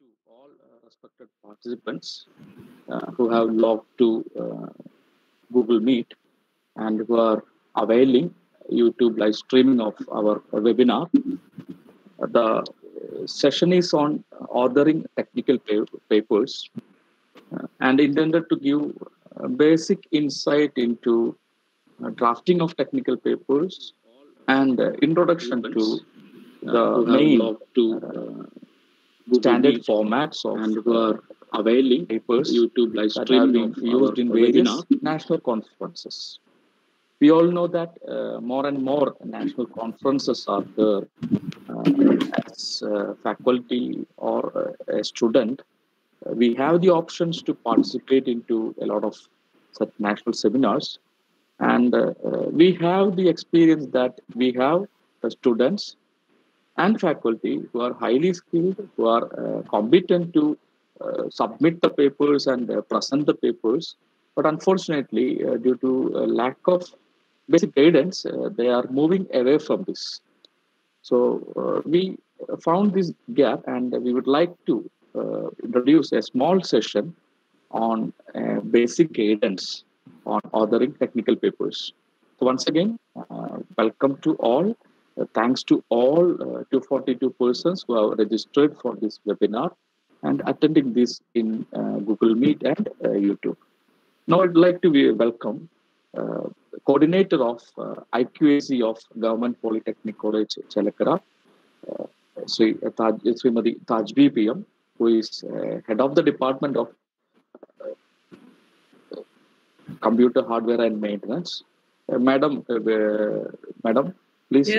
to all respected participants who have logged to Google Meet and who are availing YouTube live streaming of our webinar. The session is on authoring technical papers and intended to give basic insight into drafting of technical papers and introduction to the main standard formats of and who are availing papers YouTube live streaming used in various national conferences. We all know that more and more national conferences are there. As faculty or a student, we have the options to participate into a lot of such national seminars, and we have the experience that we have the students and faculty who are highly skilled, who are competent to submit the papers and present the papers. But unfortunately, due to lack of basic guidance, they are moving away from this. So we found this gap, and we would like to introduce a small session on basic guidance on authoring technical papers. So once again, welcome to all. Thanks to all 242 persons who have registered for this webinar and attending this in Google Meet and YouTube. Now I'd like to welcome coordinator of IQAC of Government Polytechnic College, Chelakara, Srimati Tajbi PM, who is head of the Department of Computer Hardware and Maintenance. Madam, please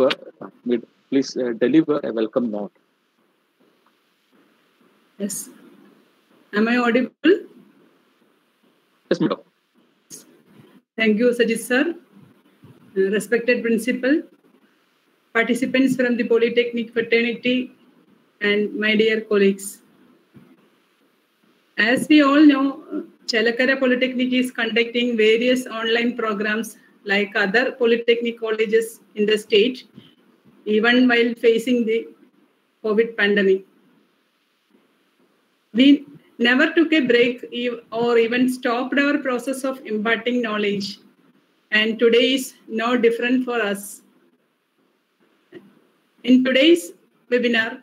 deliver a welcome note. Yes. Am I audible? Yes, madam. Thank you, Sajid sir. Respected principal, participants from the Polytechnic fraternity, and my dear colleagues. As we all know, Chelakara Polytechnic is conducting various online programs like other polytechnic colleges in the state, even while facing the COVID pandemic. We never took a break or even stopped our process of imparting knowledge, and today is no different for us. In today's webinar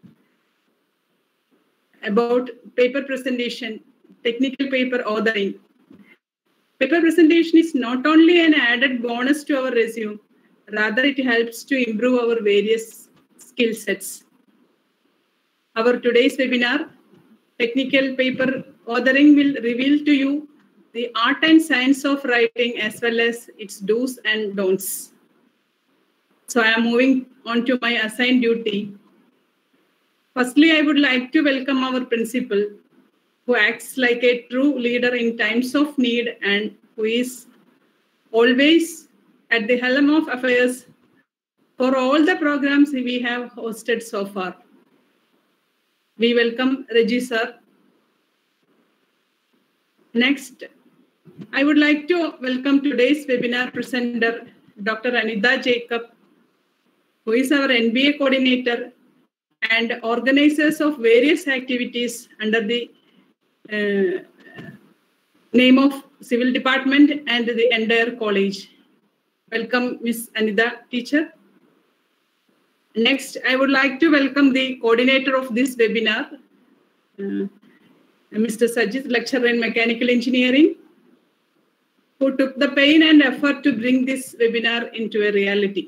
about paper presentation, technical paper authoring, paper presentation is not only an added bonus to our resume, rather it helps to improve our various skill sets. Our today's webinar, technical paper authoring, will reveal to you the art and science of writing as well as its do's and don'ts. So I am moving on to my assigned duty. Firstly, I would like to welcome our principal, who acts like a true leader in times of need and who is always at the helm of affairs for all the programs we have hosted so far. We welcome Reggie sir. Next, I would like to welcome today's webinar presenter, Dr. Anita Jacob, who is our NBA coordinator and organizers of various activities under the name of Civil Department and the entire college. Welcome, Ms. Anita, teacher. Next, I would like to welcome the coordinator of this webinar, Mr. Sajid, lecturer in mechanical engineering, who took the pain and effort to bring this webinar into a reality.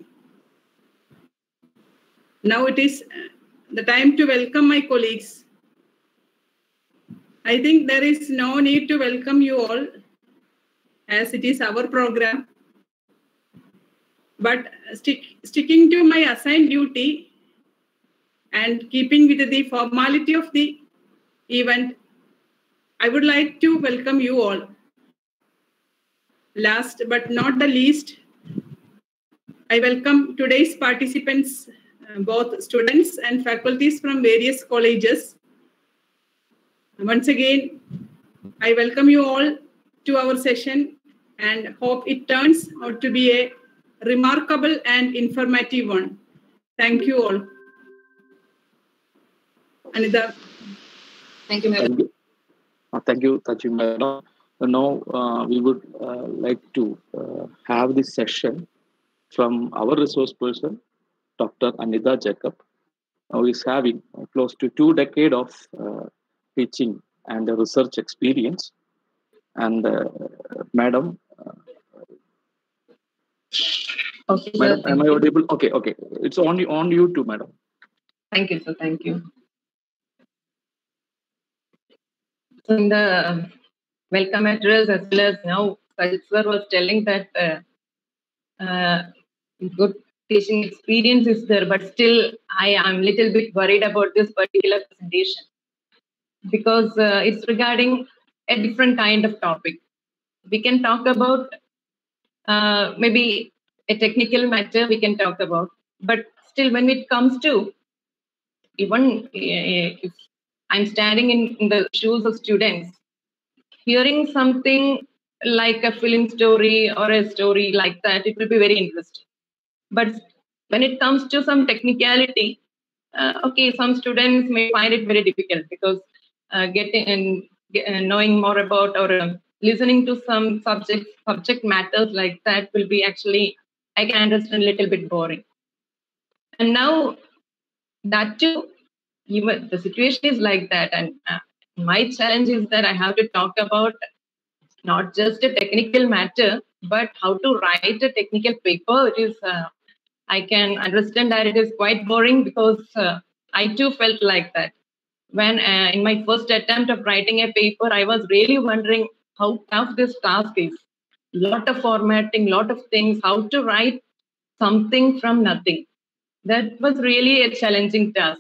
Now it is the time to welcome my colleagues. I think there is no need to welcome you all, as it is our program. But sticking to my assigned duty and keeping with the formality of the event, I would like to welcome you all. Last but not the least, I welcome today's participants, both students and faculties from various colleges. Once again, I welcome you all to our session and hope it turns out to be a remarkable and informative one. Thank you all. Anita. Thank you, Thank you. Thank you, Taji Madam. Now we would like to have this session from our resource person, Dr. Anita Jacob, who is having close to 2 decades of teaching and research experience. And Madam, okay, Madam, sir, am I audible? Okay, okay. It's on you too, Madam. Thank you, sir. Thank you. So in the welcome address, as well as now, Sajid sir was telling that good teaching experience is there, but still I am a little bit worried about this particular presentation because it's regarding a different kind of topic. We can talk about maybe a technical matter we can talk about, but still when it comes to even if I'm standing in the shoes of students, hearing something like a film story or a story like that, it will be very interesting. But when it comes to some technicality, okay, some students may find it very difficult because getting and knowing more about or listening to some subject matters like that will be actually, I can understand, a little bit boring. And now that too, even the situation is like that, and my challenge is that I have to talk about not just a technical matter, but how to write a technical paper. It is I can understand that it is quite boring because I too felt like that. When in my first attempt of writing a paper, I was really wondering how tough this task is. Lot of formatting, lot of things, how to write something from nothing. That was really a challenging task.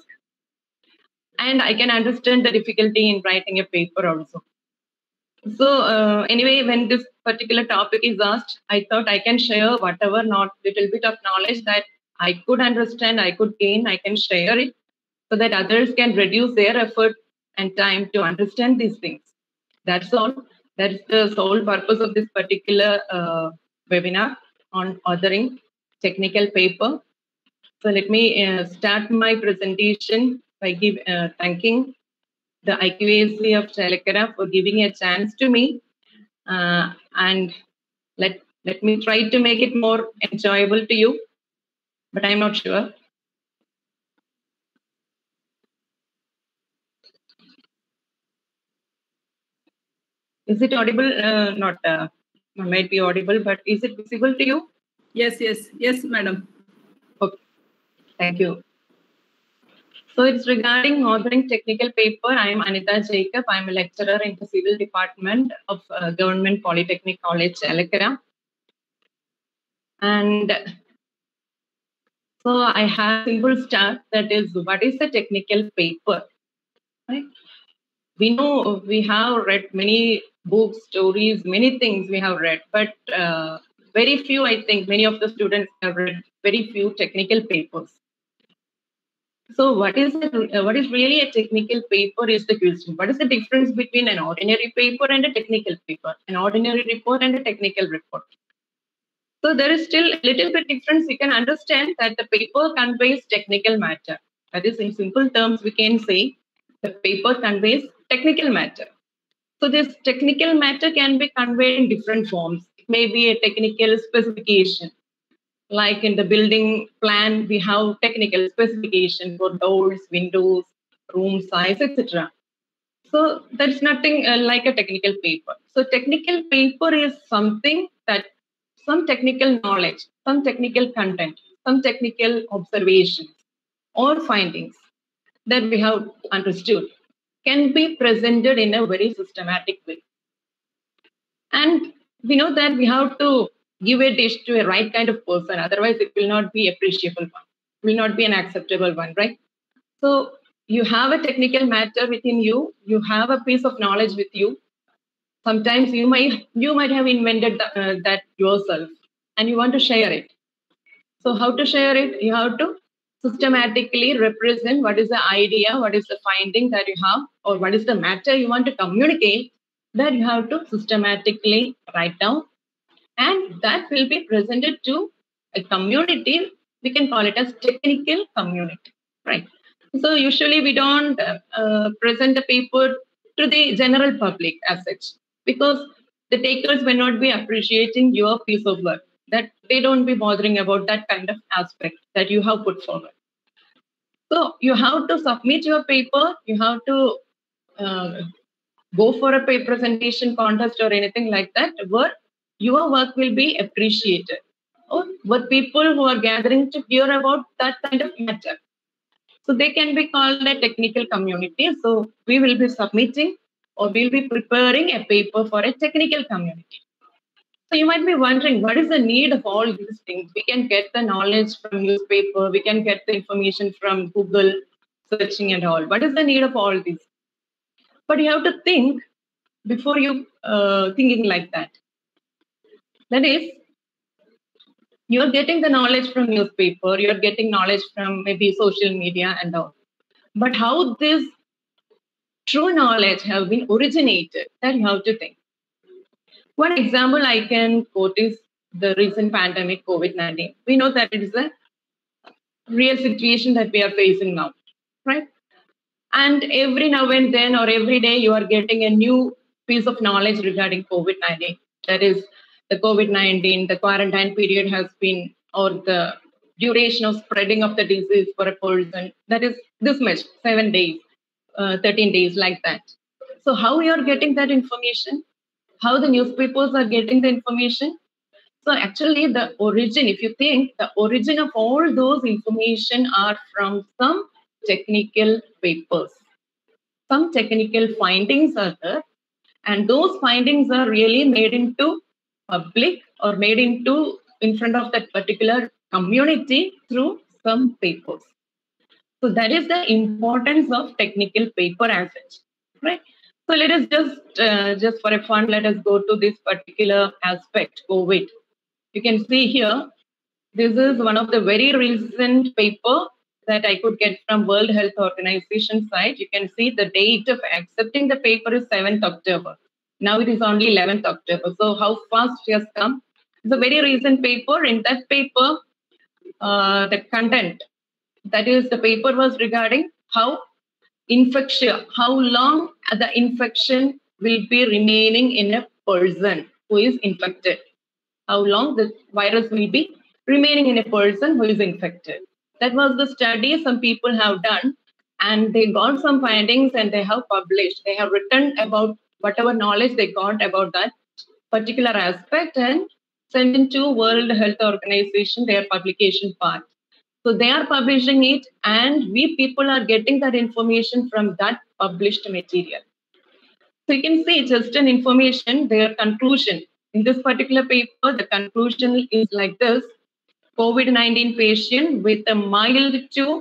And I can understand the difficulty in writing a paper also. So anyway, when this particular topic is asked, I thought I can share whatever little bit of knowledge that I could understand, I could gain, I can share it so that others can reduce their effort and time to understand these things. That's all. That's the sole purpose of this particular webinar on authoring technical paper. So let me start my presentation by thanking the IQAC of Chalakara for giving a chance to me, and let me try to make it more enjoyable to you, but I'm not sure. Is it audible? Not might be audible, but is it visible to you? Yes, madam. Okay, thank you. So it's regarding authoring technical paper. I am Anita Jacob. I'm a lecturer in the Civil Department of Government Polytechnic College, Chalakara. And so I have a simple start, that is, what is the technical paper? Right? We know we have read many books, stories, many things we have read, but very few, I think, many of the students have read very few technical papers. So what is really a technical paper is the question. What is the difference between an ordinary paper and a technical paper, an ordinary report and a technical report? So there is still a little bit difference. We can understand that the paper conveys technical matter. That is, in simple terms, we can say the paper conveys technical matter. So this technical matter can be conveyed in different forms. It may be a technical specification. Like in the building plan, we have technical specification for doors, windows, room size, etc. So that's nothing like a technical paper. So technical paper is something that some technical knowledge, some technical content, some technical observations or findings that we have understood can be presented in a very systematic way. And we know that we have to give a dish to a right kind of person, otherwise it will not be appreciable one, will not be an acceptable one, right? So you have a technical matter within you, you have a piece of knowledge with you. Sometimes you might have invented that yourself and you want to share it. So how to share it? You have to systematically represent what is the idea, what is the finding that you have, or what is the matter you want to communicate, that you have to systematically write down, and that will be presented to a community. We can call it as technical community, right? So usually we don't present the paper to the general public as such, because the takers may not be appreciating your piece of work, that they don't be bothering about that kind of aspect that you have put forward. So you have to submit your paper, you have to go for a paper presentation contest or anything like that, where your work will be appreciated, or where people who are gathering to hear about that kind of matter. So they can be called a technical community. So we will be submitting or we'll be preparing a paper for a technical community. So you might be wondering, what is the need of all these things? We can get the knowledge from newspaper, we can get the information from Google searching and all. What is the need of all these? But you have to think before you thinking like that. That is, you're getting the knowledge from newspaper, you're getting knowledge from maybe social media and all. But how this true knowledge have been originated, that you have to think. One example I can quote is the recent pandemic, COVID-19. We know that it is a real situation that we are facing now, right? And every now and then or every day, you are getting a new piece of knowledge regarding COVID-19. That is, the COVID-19, the quarantine period has been, or the duration of spreading of the disease for a person, that is this much, 7 days, 13 days, like that. So how you are getting that information? How the newspapers are getting the information? So actually the origin, if you think, the origin of all those information are from some technical papers. Some technical findings are there, and those findings are really made into public or made into in front of that particular community through some papers. So that is the importance of technical paper as such, right? So let us just for a fun, let us go to this particular aspect, COVID. You can see here, this is one of the very recent paper that I could get from World Health Organization site. You can see the date of accepting the paper is 7th October. Now it is only 11th October. So how fast it has come. It's a very recent paper. In that paper, the content, that is, the paper was regarding how long the infection will be remaining in a person who is infected. How long the virus will be remaining in a person who is infected. That was the study some people have done, and they got some findings and they have published. They have written about whatever knowledge they got about that particular aspect and sent into World Health Organization, their publication part. So they are publishing it, and we people are getting that information from that published material. So you can see just an information, their conclusion. In this particular paper, the conclusion is like this: COVID-19 patient with a mild to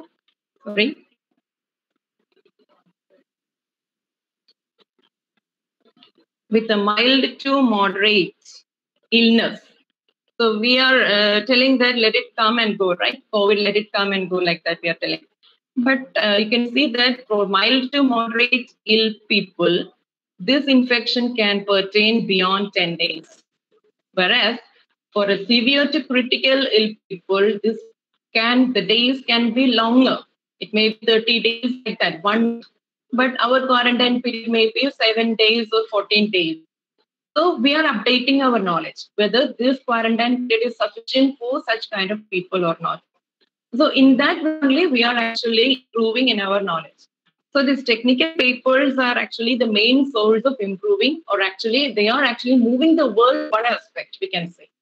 moderate illness. So we are telling that let it come and go, right? COVID, let it come and go, like that we are telling. But you can see that for mild to moderate ill people, this infection can pertain beyond 10 days. Whereas for a severe to critical ill people, the days can be longer. It may be 30 days, like that, but our quarantine period may be 7 days or 14 days. So we are updating our knowledge, whether this quarantine period is sufficient for such kind of people or not. So in that only, we are actually improving in our knowledge. So these technical papers are actually the main source of improving, or actually they are actually moving the world one aspect, we can say.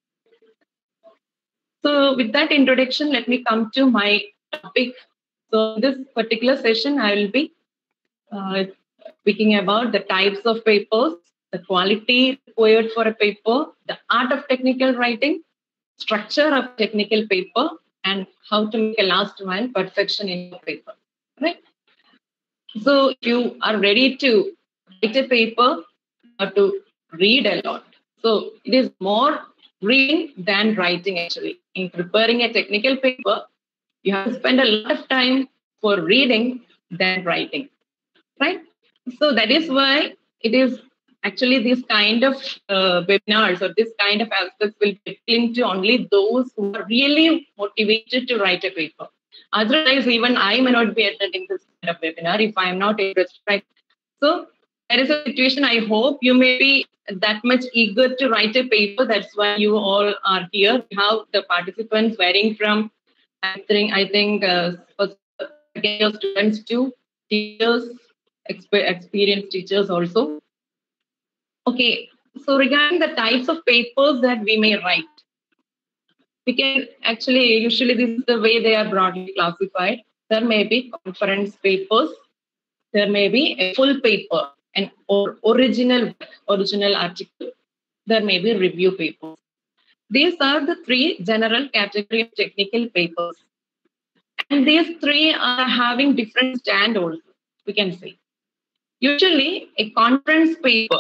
So with that introduction, let me come to my topic. So this particular session, I will be speaking about the types of papers, the quality required for a paper, the art of technical writing, structure of technical paper, and how to make a last mile perfection in your paper, right? So if you are ready to write a paper, you have to read a lot. So it is more reading than writing, actually. In preparing a technical paper, you have to spend a lot of time for reading than writing, right? So that is why it is actually this kind of webinars or this kind of aspects will get into only those who are really motivated to write a paper. Otherwise, even I may not be attending this kind of webinar if I am not interested, right? So there is a situation. I hope you may be that much eager to write a paper. That's why you all are here. We have the participants varying from, I think students to teachers, experienced teachers also. Okay, so regarding the types of papers that we may write, we can actually, usually this is the way they are broadly classified. There may be conference papers, there may be a full paper, an original article, there may be review papers. These are the three general category of technical papers. And these three are having different stand also, we can say. Usually, a conference paper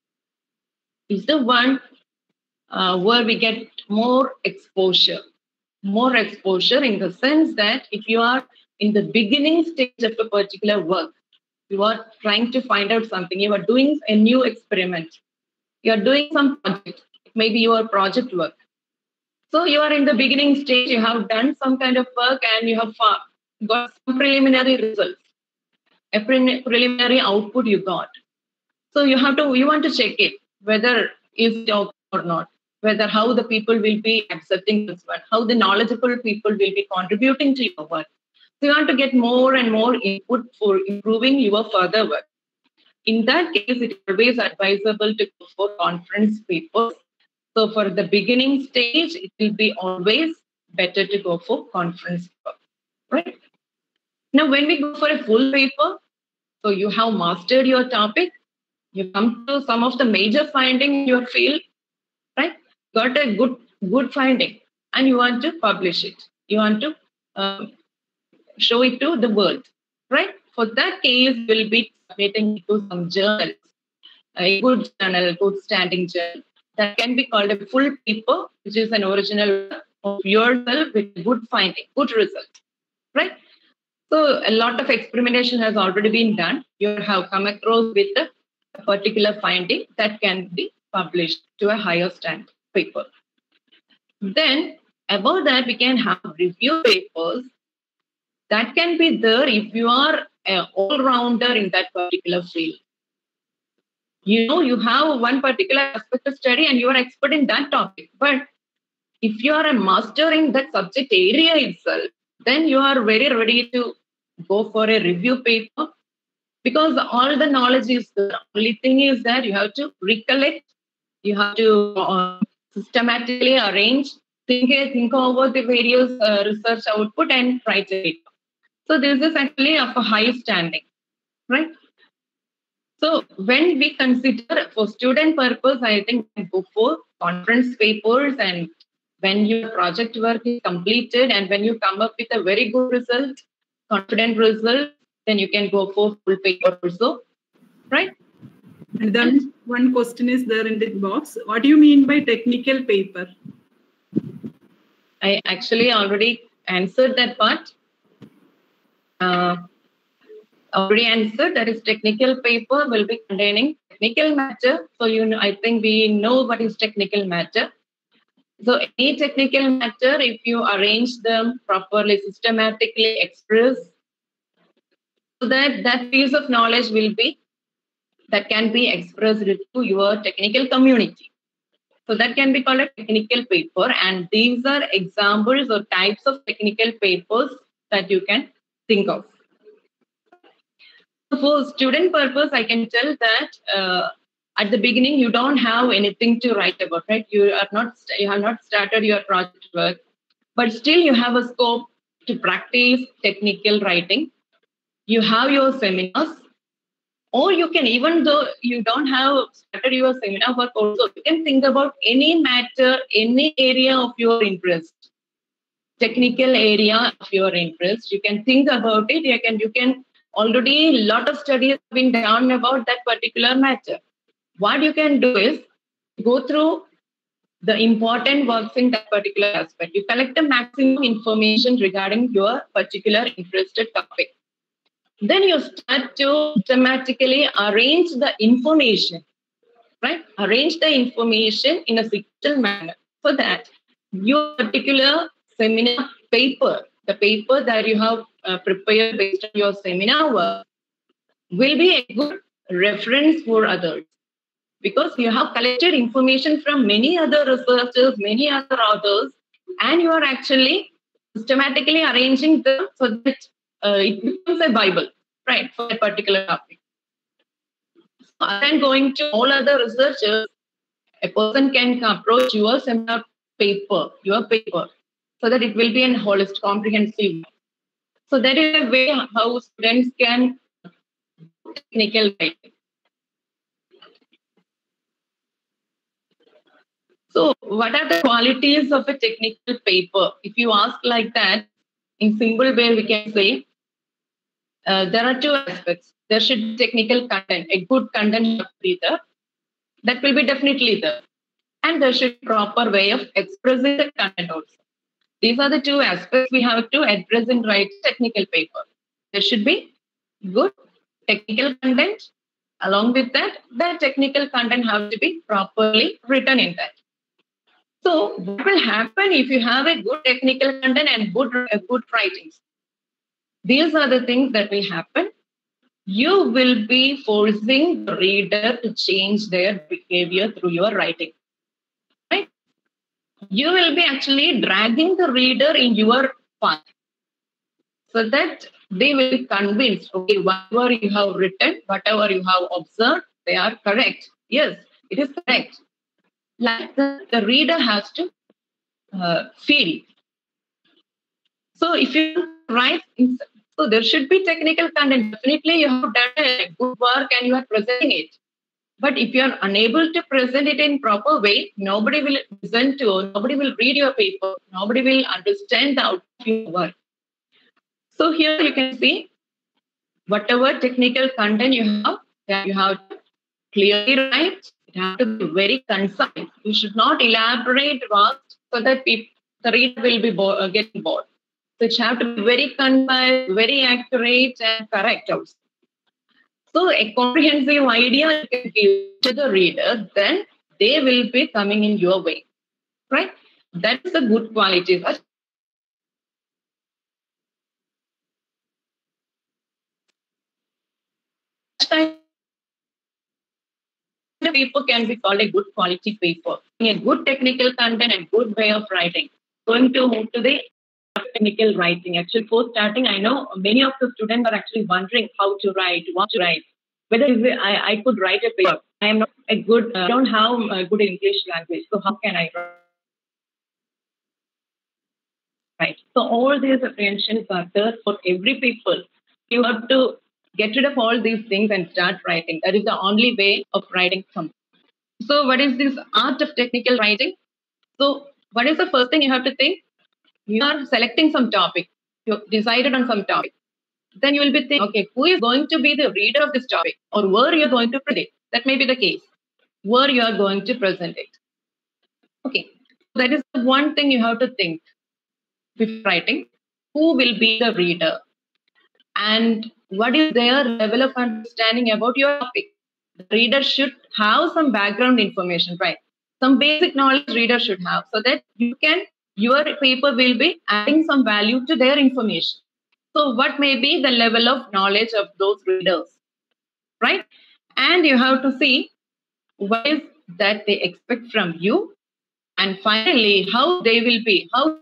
is the one where we get more exposure in the sense that if you are in the beginning stage of a particular work, you are trying to find out something, you are doing a new experiment, you are doing some project, maybe your project work. So you are in the beginning stage, you have done some kind of work and you have got some preliminary results, a preliminary output you got. So you want to check it, whether it's okay or not, whether how the people will be accepting this work, how the knowledgeable people will be contributing to your work. So you want to get more and more input for improving your further work. In that case, it is always advisable to go for conference papers. So for the beginning stage, it will be always better to go for conference paper, right? Now, when we go for a full paper, so you have mastered your topic, you come to some of the major findings in your field, right? Got a good finding, and you want to publish it. You want to show it to the world, right? For that case, we'll be submitting it to some journals, a good journal, good standing journal. That can be called a full paper, which is an original of yourself with good finding, good result, right? So a lot of experimentation has already been done. You have come across with a particular finding that can be published to a higher standard paper. Then above that, we can have review papers. That can be there if you are an all-rounder in that particular field. You have one particular aspect of study and you are expert in that topic. But if you are a master in that subject area itself, then you are very ready to go for a review paper because all the knowledge is there. The only thing is that you have to recollect, you have to systematically arrange, think over the various research output and write a paper. So this is actually of a high standing, right? So when we consider for student purpose, I think we go for conference papers, and when your project work is completed and when you come up with a very good result, confident result, then you can go for full paper also, right? And then one question is there in the box. What do you mean by technical paper? I actually already answered that part. Already answered, that is technical paper will be containing technical matter. So I think we know what is technical matter. So any technical matter, if you arrange them properly, systematically express, so that piece of knowledge that can be expressed to your technical community. So that can be called a technical paper, and these are examples or types of technical papers that you can think of. For student purpose, I can tell that at the beginning you don't have anything to write about, right? You have not started your project work, but still you have a scope to practice technical writing. You have your seminars, or you can, even though you don't have started your seminar work also, you can think about any matter, any area of your interest, technical area of your interest. You can think about it. You can already a lot of studies have been done about that particular matter. What you can do is go through the important works in that particular aspect. You collect the maximum information regarding your particular interested topic. Then you start to systematically arrange the information, right? Arrange the information in a sequential manner so that your particular seminar paper, the paper that you have prepared based on your seminar work will be a good reference for others, because you have collected information from many other researchers, many other authors, and you are actually systematically arranging them so that it becomes a Bible, right, for a particular topic. So, then going to all other researchers, a person can approach your seminar paper, so that it will be a holistic, comprehensive. So that is a way how students can do technical writing. So what are the qualities of a technical paper? If you ask like that, in simple way, we can say there are two aspects. There should be technical content, a good content should be there. That will be definitely there. And there should be proper way of expressing the content also. These are the two aspects we have to address in write technical paper. There should be good technical content. Along with that, the technical content has to be properly written in that. So what will happen if you have a good technical content and good writings? These are the things that will happen. You will be forcing the reader to change their behavior through your writing. Right? You will be actually dragging the reader in your path, so that they will be convinced, okay, whatever you have written, whatever you have observed, they are correct. Yes, it is correct. Like the reader has to feel. So if you write, so there should be technical content. Definitely you have done a good work and you are presenting it. But if you are unable to present it in proper way, nobody will listen to, nobody will read your paper, nobody will understand the outcome of your work. So here you can see whatever technical content you have to clearly write. It has to be very concise. You should not elaborate vast so that the reader will be getting bored. So it has to be very concise, very accurate, and correct also. So a comprehensive idea you can give to the reader, then they will be coming in your way, right? That is a good quality. The paper can be called a good quality paper. A good technical content and good way of writing. Going to move to the technical writing. Actually, for starting, I know many of the students are actually wondering how to write, what to write. Whether I could write a paper. I am not a good, I don't have a good English language. So how can I write? So all these apprehensions are there for every people. You have to get rid of all these things and start writing. That is the only way of writing something. So what is this art of technical writing? So what is the first thing you have to think? You are selecting some topic. You decided on some topic. Then you will be thinking, okay, who is going to be the reader of this topic? Or where you are going to present it? That may be the case. Where you are going to present it. Okay, that is the one thing you have to think before writing. Who will be the reader? And what is their level of understanding about your topic? The reader should have some background information, right? Some basic knowledge reader should have, so that your paper will be adding some value to their information. So what may be the level of knowledge of those readers, right? And you have to see what is that they expect from you. And finally, how they will be, how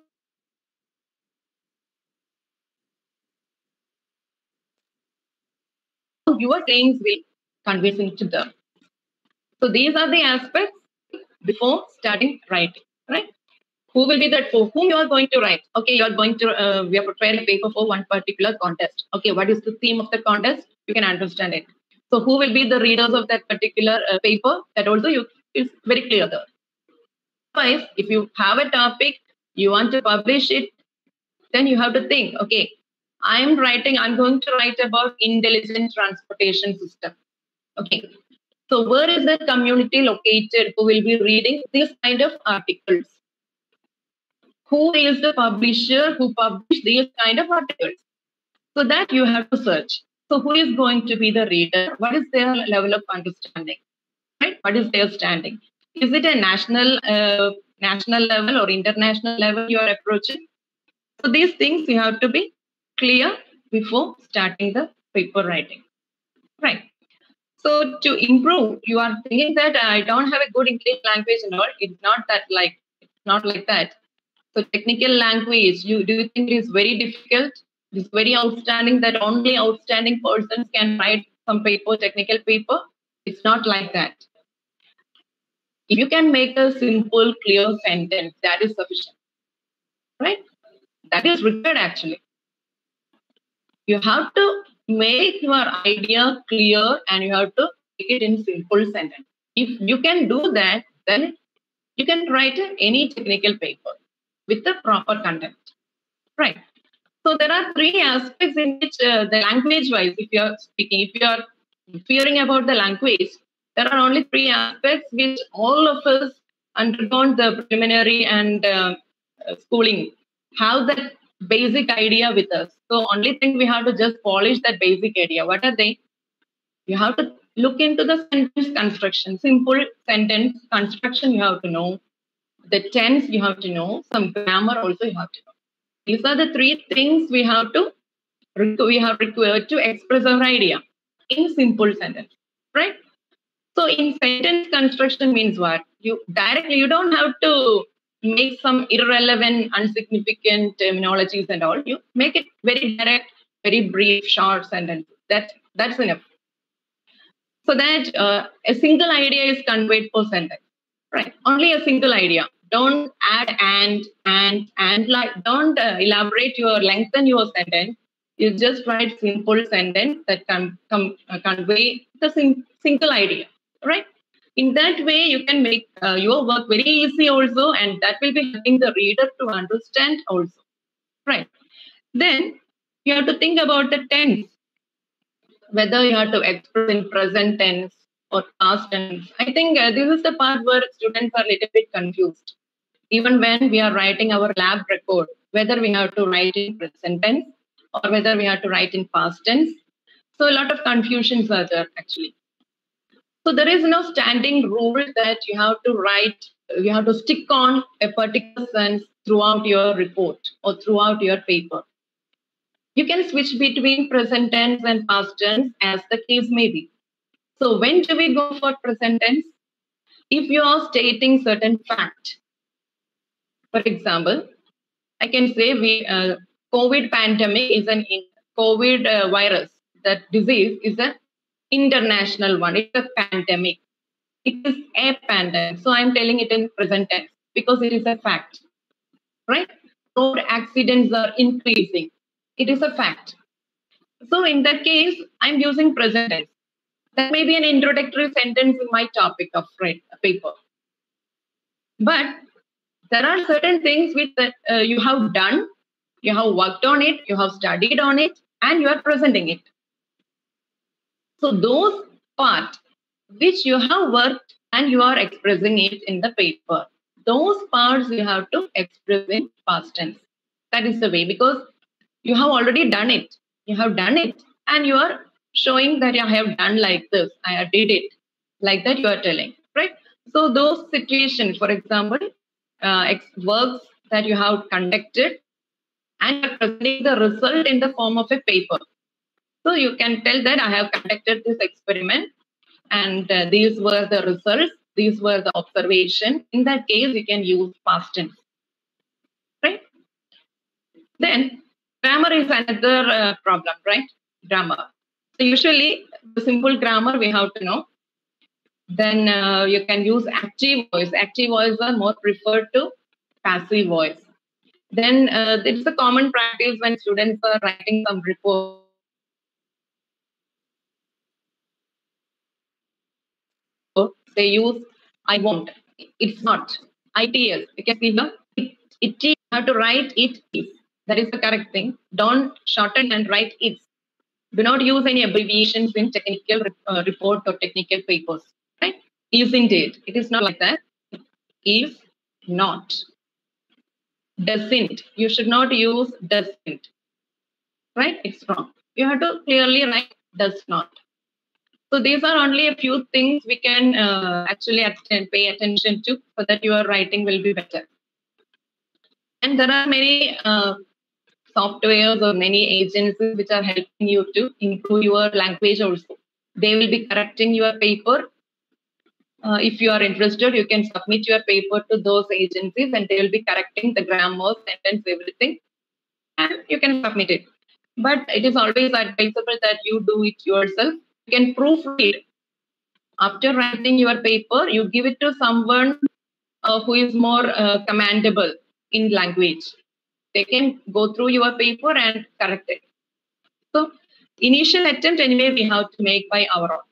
your things will convincing to them. So these are the aspects before starting writing, right? Who will be that for whom you are going to write? Okay, you are going to, we are preparing a paper for one particular contest. Okay, what is the theme of the contest? You can understand it. So who will be the readers of that particular paper? That also is very clear there. Otherwise, if you have a topic, you want to publish it, then you have to think, okay, I'm going to write about intelligent transportation system. Okay, so where is the community located who will be reading this kind of articles? Who is the publisher who published these kind of articles? So that you have to search. So who is going to be the reader? What is their level of understanding? Right? What is their standing? Is it a national level or international level you are approaching? So these things you have to be clear before starting the paper writing. Right. So to improve, you are thinking that I don't have a good English language and all. It's not like that. So technical language, do you think it is very difficult? It's very outstanding that only outstanding persons can write some paper, technical paper? It's not like that. If you can make a simple, clear sentence, that is sufficient. Right? That is required actually. You have to make your idea clear and you have to make it in simple sentence. If you can do that, then you can write any technical paper with the proper content. Right. So there are three aspects in which the language-wise, if you are speaking, if you are fearing about the language, there are only three aspects which all of us undergone the preliminary and schooling have that basic idea with us. So only thing we have to just polish that basic idea. What are they? You have to look into the sentence construction. Simple sentence construction you have to know. The tense you have to know. Some grammar also you have to know. These are the three things we have required to express our idea in simple sentence, right? So in sentence construction means what? You don't have to make some irrelevant, insignificant terminologies and all. You make it very direct, very brief, short sentence. That's enough. So that a single idea is conveyed per sentence, right? Only a single idea. Don't add and like don't elaborate lengthen your sentence. You just write simple sentence that can convey the single idea, right? In that way, you can make your work very easy also, and that will be helping the reader to understand also, right? Then you have to think about the tense, whether you have to express in present tense or past tense. I think this is the part where students are a little bit confused. Even when we are writing our lab record, whether we have to write in present tense or whether we have to write in past tense. So a lot of confusions are there actually. So there is no standing rule that you have to stick on a particular sense throughout your report or throughout your paper. You can switch between present tense and past tense as the case may be. So when do we go for present tense? If you are stating certain fact. For example, I can say COVID pandemic is COVID virus. That disease is an international one. It's a pandemic. It is a pandemic. So I'm telling it in present tense because it is a fact, right? Road accidents are increasing. It is a fact. So in that case, I'm using present tense. That may be an introductory sentence in my topic of paper. But there are certain things which you have done, you have worked on it, you have studied on it, and you are presenting it. So those parts which you have worked and you are expressing it in the paper, those parts you have to express in past tense. That is the way, because you have already done it. You have done it and you are showing that I have done like this. I did it. Like that you are telling, right? So those situations, for example, works that you have conducted and you are presenting the result in the form of a paper. So you can tell that I have conducted this experiment and these were the results, these were the observations. In that case, you can use past tense, right? Then grammar is another problem, right? Grammar. So usually the simple grammar we have to know. Then you can use active voice. Active voice are more preferred to passive voice. Then it's a common practice when students are writing some report. They use I won't. It's not. ITS. You can see here. It is. You have to write it is. That is the correct thing. Don't shorten and write it. Do not use any abbreviations in technical report or technical papers. Right? Isn't it? It is not like that. Is not. Doesn't. You should not use doesn't. Right? It's wrong. You have to clearly write does not. So these are only a few things we can actually pay attention to so that your writing will be better. And there are many softwares or many agencies which are helping you to improve your language also. They will be correcting your paper. If you are interested, you can submit your paper to those agencies and they will be correcting the grammar, sentence, everything. And you can submit it. But it is always advisable that you do it yourself. You can proofread. After writing your paper, you give it to someone who is more commendable in language. They can go through your paper and correct it. So initial attempt anyway we have to make by our own.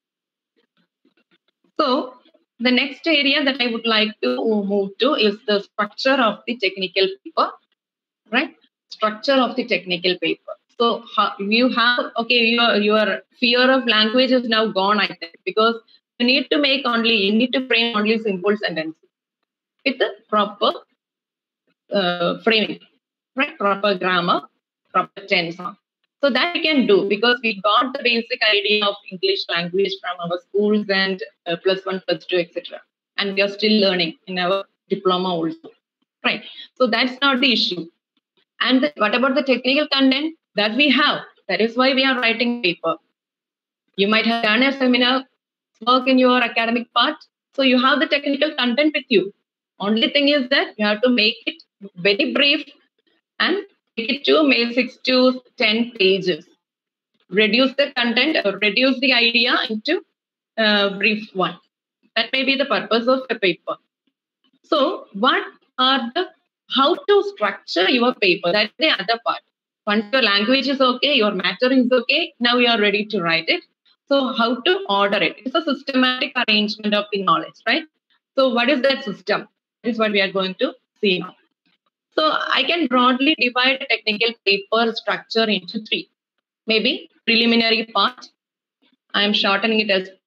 So the next area that I would like to move to is the structure of the technical paper, right? Structure of the technical paper. So you have, okay, your fear of language is now gone, I think, because you need to frame only simple sentences with the proper framing, right? Proper grammar, proper tense. So that we can do because we got the basic idea of English language from our schools and +1, +2, etc. And we are still learning in our diploma also, right? So that's not the issue. And what about the technical content that we have? That is why we are writing paper. You might have done a seminar work in your academic part, so you have the technical content with you. Only thing is that you have to make it very brief and take it to maybe 6 to 10 pages. Reduce the content or reduce the idea into brief one. That may be the purpose of a paper. So what are how to structure your paper? That's the other part. Once your language is okay, your matter is okay, now you are ready to write it. So how to order it? It's a systematic arrangement of the knowledge, right? So what is that system? This is what we are going to see now. So I can broadly divide a technical paper structure into 3. Maybe preliminary part. I am shortening it as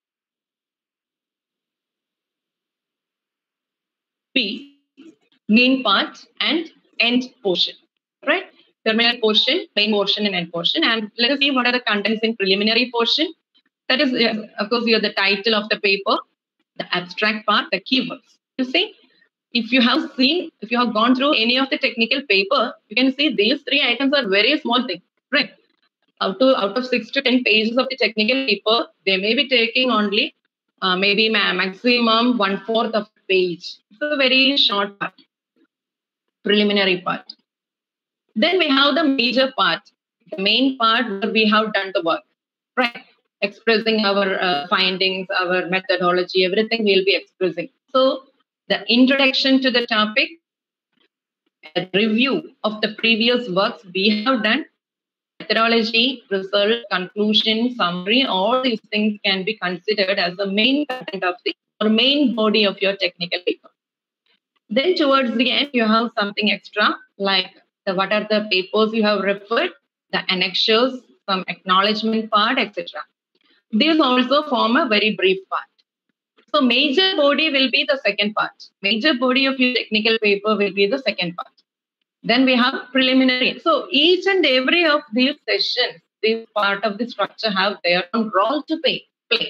P, main part and end portion, right? Terminal portion, main portion and end portion. And let us see what are the contents in preliminary portion. That is, of course, the title of the paper, the abstract part, the keywords. You see, if you have gone through any of the technical paper, you can see these 3 items are very small things, right? Out of 6 to 10 pages of the technical paper, they may be taking only maybe maximum 1/4 of the page. It's a very short part, preliminary part. Then we have the major part, the main part where we have done the work, right? Expressing our findings, our methodology, everything we'll be expressing. So the introduction to the topic, a review of the previous works we have done, methodology, result, conclusion, summary, all these things can be considered as the main content of the or main body of your technical paper. Then towards the end, you have something extra like what are the papers you have referred, the annexures, some acknowledgement part, etc. These also form a very brief part. So major body will be the second part. Major body of your technical paper will be the second part. Then we have preliminary. So each and every of these sessions, this part of the structure have their own role to play.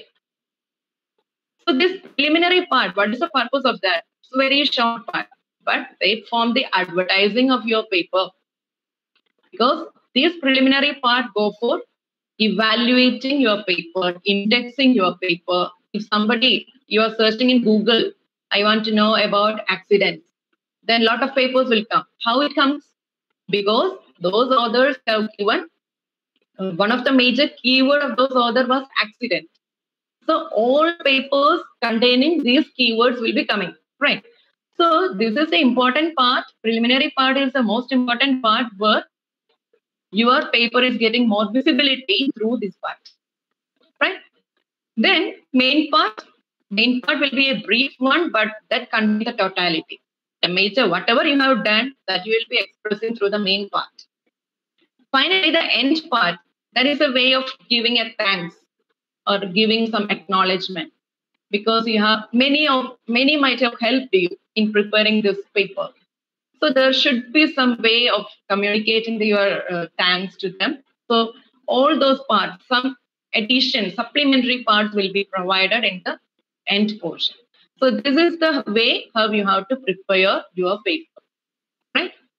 So this preliminary part, what is the purpose of that? It's a very short part, but they form the advertising of your paper. Because this preliminary part go for evaluating your paper, indexing your paper. If you are searching in Google, I want to know about accidents, then a lot of papers will come. How it comes? Because those authors have given one of the major keyword of those authors was accident. So all papers containing these keywords will be coming, right? So this is the important part. Preliminary part is the most important part where your paper is getting more visibility through this part, right? Then main part will be a brief one, but that contains the totality. The major, whatever you have done, that you will be expressing through the main part. Finally, the end part, that is a way of giving a thanks or giving some acknowledgement, because you have many might have helped you in preparing this paper. So there should be some way of communicating your thanks to them. So all those parts, some addition, supplementary parts will be provided in the end portion. So this is the way how you have to prepare your paper, right?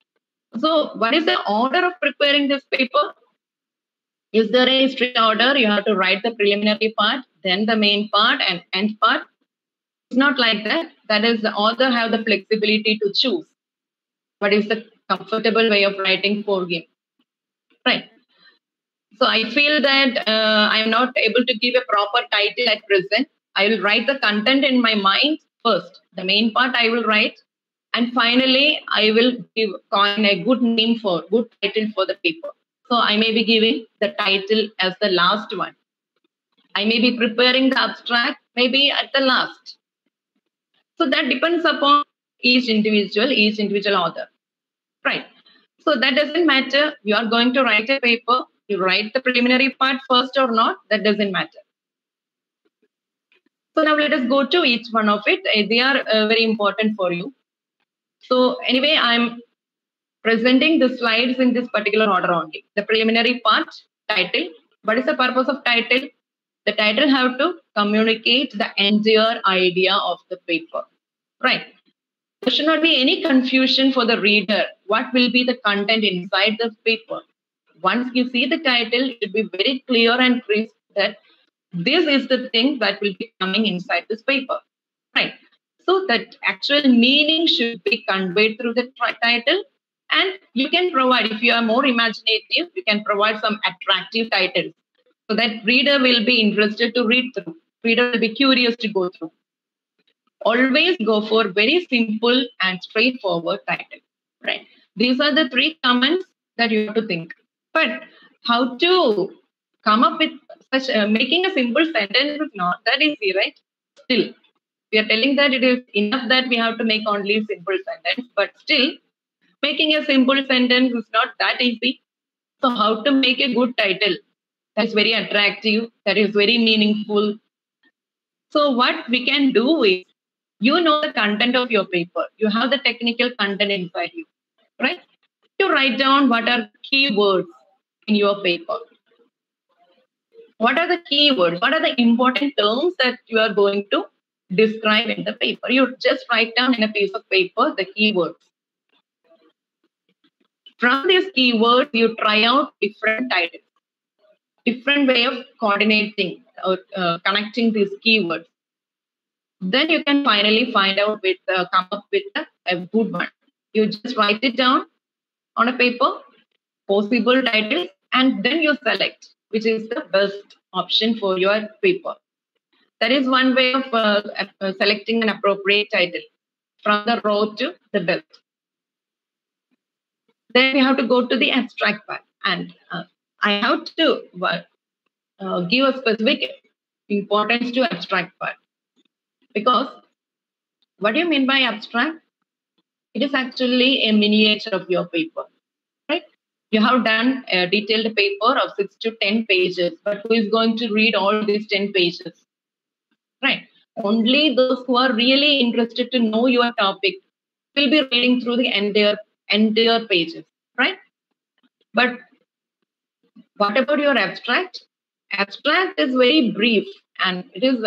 So what is the order of preparing this paper? Is there a strict order? You have to write the preliminary part, then the main part and end part. It's not like that. That is, the author have the flexibility to choose what is the comfortable way of writing for him. Right. So I feel that I am not able to give a proper title at present. I will write the content in my mind first. The main part I will write. And finally, I will coin a good name for, good title for the paper. So I may be giving the title as the last one. I may be preparing the abstract, maybe at the last. So that depends upon each individual author. Right. So that doesn't matter. You are going to write a paper. You write the preliminary part first or not. That doesn't matter. So now let us go to each one of it. They are very important for you. So anyway, I'm presenting the slides in this particular order only. The preliminary part, title. What is the purpose of title? The title have to communicate the entire idea of the paper. Right. There should not be any confusion for the reader. What will be the content inside the paper? Once you see the title, it should be very clear and crisp that this is the thing that will be coming inside this paper. Right. So that actual meaning should be conveyed through the title. And you can provide, if you are more imaginative, you can provide some attractive titles so that reader will be interested to read through. Reader will be curious to go through. Always go for very simple and straightforward title. Right. These are the 3 comments that you have to think. But how to come up with such making a simple sentence is not that easy, right? Still, we are telling that it is enough that we have to make only simple sentence, but still making a simple sentence is not that easy. So how to make a good title that is very attractive, that is very meaningful. So what we can do is, you know the content of your paper. You have the technical content inside you, right? You write down what are keywords in your paper. What are the keywords? What are the important terms that you are going to describe in the paper? You just write down in a piece of paper the keywords. From these keywords, you try out different titles, different way of coordinating or connecting these keywords. Then you can finally find out with come up with a good one. You just write it down on a paper, possible titles, and then you select which is the best option for your paper. That is one way of selecting an appropriate title from the raw to the best. Then we have to go to the abstract part, and I have to give a specific importance to abstract part. Because what do you mean by abstract? It is actually a miniature of your paper, right? You have done a detailed paper of 6 to 10 pages, but who is going to read all these 10 pages, right? Only those who are really interested to know your topic will be reading through the entire pages, right? But what about your abstract? Abstract is very brief, and it is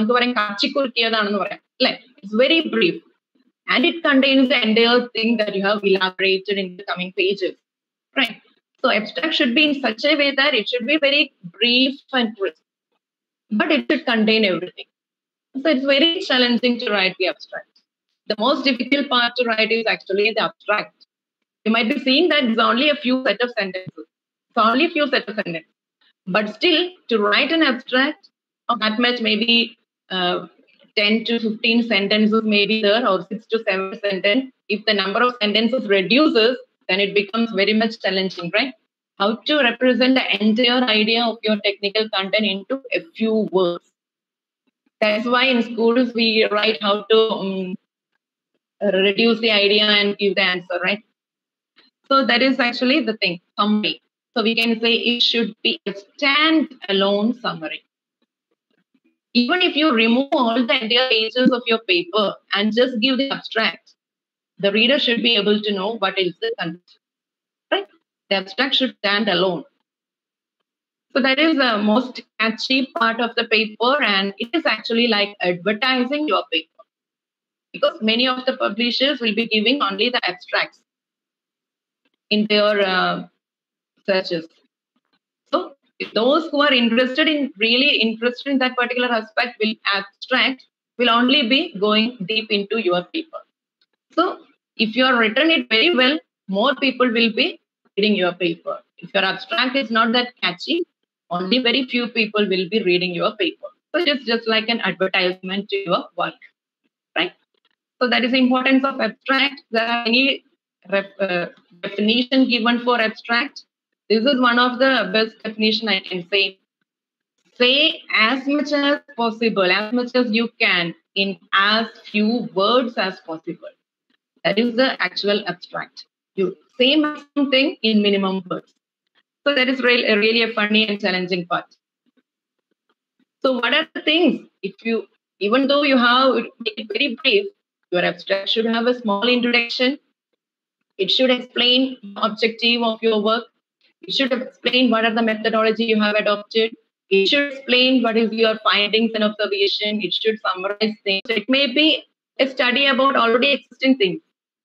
it's very brief, and it contains the entire thing that you have elaborated in the coming pages, right? So abstract should be in such a way that it should be very brief and crisp, but it should contain everything. So it's very challenging to write the abstract. The most difficult part to write is actually the abstract. You might be seeing that it's only a few set of sentences. It's only a few set of sentences. But still, to write an abstract of that much, maybe 10 to 15 sentences may be there, or 6 to 7 sentences. If the number of sentences reduces, then it becomes very much challenging, right? How to represent the entire idea of your technical content into a few words. That's why in schools we write how to reduce the idea and give the answer, right? So that is actually the thing, summary. So we can say it should be a stand-alone summary. Even if you remove all the entire pages of your paper and just give the abstract, the reader should be able to know what is the content, right? The abstract should stand alone. So that is the most catchy part of the paper, and it is actually like advertising your paper, because many of the publishers will be giving only the abstracts. in their searches. So those who are really interested in that particular aspect will only be going deep into your paper. So if you are written it very well, more people will be reading your paper. If your abstract is not that catchy, only very few people will be reading your paper. So it's just like an advertisement to your work, right? So that is the importance of abstract. There are any definition given for abstract. This is one of the best definition I can say. Say as much as possible, as much as you can, in as few words as possible. That is the actual abstract. You say something in minimum words. So that is really a funny and challenging part. So what are the things? Even though you have make it very brief, your abstract should have a small introduction. It should explain the objective of your work. It should explain what are the methodology you have adopted. It should explain what is your findings and observation. It should summarize things. It may be a study about already existing things.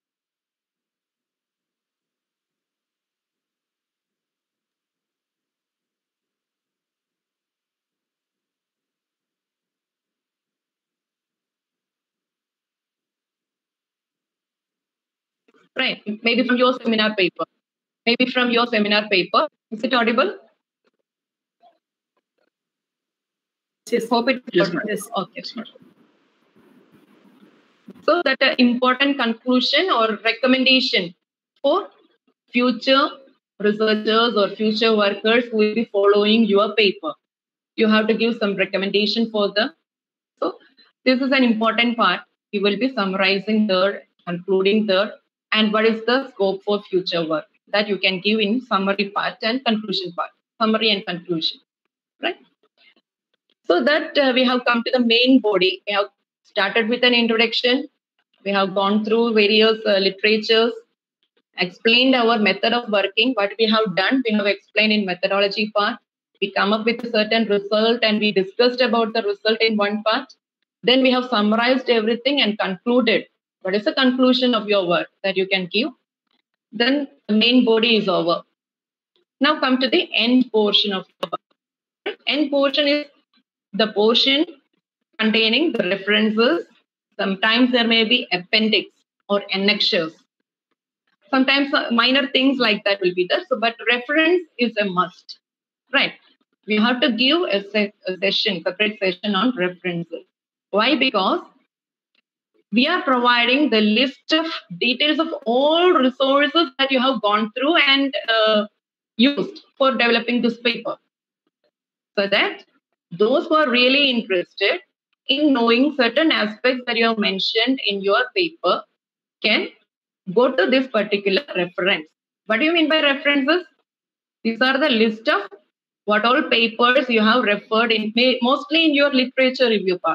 Right. Maybe from your seminar paper. Is it audible? Yes. Hope it Yes. Okay. So that an important conclusion or recommendation for future researchers or future workers who will be following your paper. You have to give some recommendation for them. So this is an important part. You will be summarizing there, concluding there, and what is the scope for future work that you can give in summary part and conclusion part. Summary and conclusion, right? So that we have come to the main body. We have started with an introduction. We have gone through various literatures, explained our method of working. What we have done, we have explained in methodology part. We come up with a certain result and we discussed about the result in one part. Then we have summarized everything and concluded. What is the conclusion of your work that you can give? Then the main body is over. Now come to the end portion of the work. End portion is the portion containing the references. Sometimes there may be appendix or annexures. Sometimes minor things like that will be there. So, but reference is a must, right? We have to give a separate session on references. Why? Because we are providing the list of details of all resources that you have gone through and used for developing this paper. So that those who are really interested in knowing certain aspects that you have mentioned in your paper can go to this particular reference. What do you mean by references? These are the list of what all papers you have referred in, mostly in your literature review part.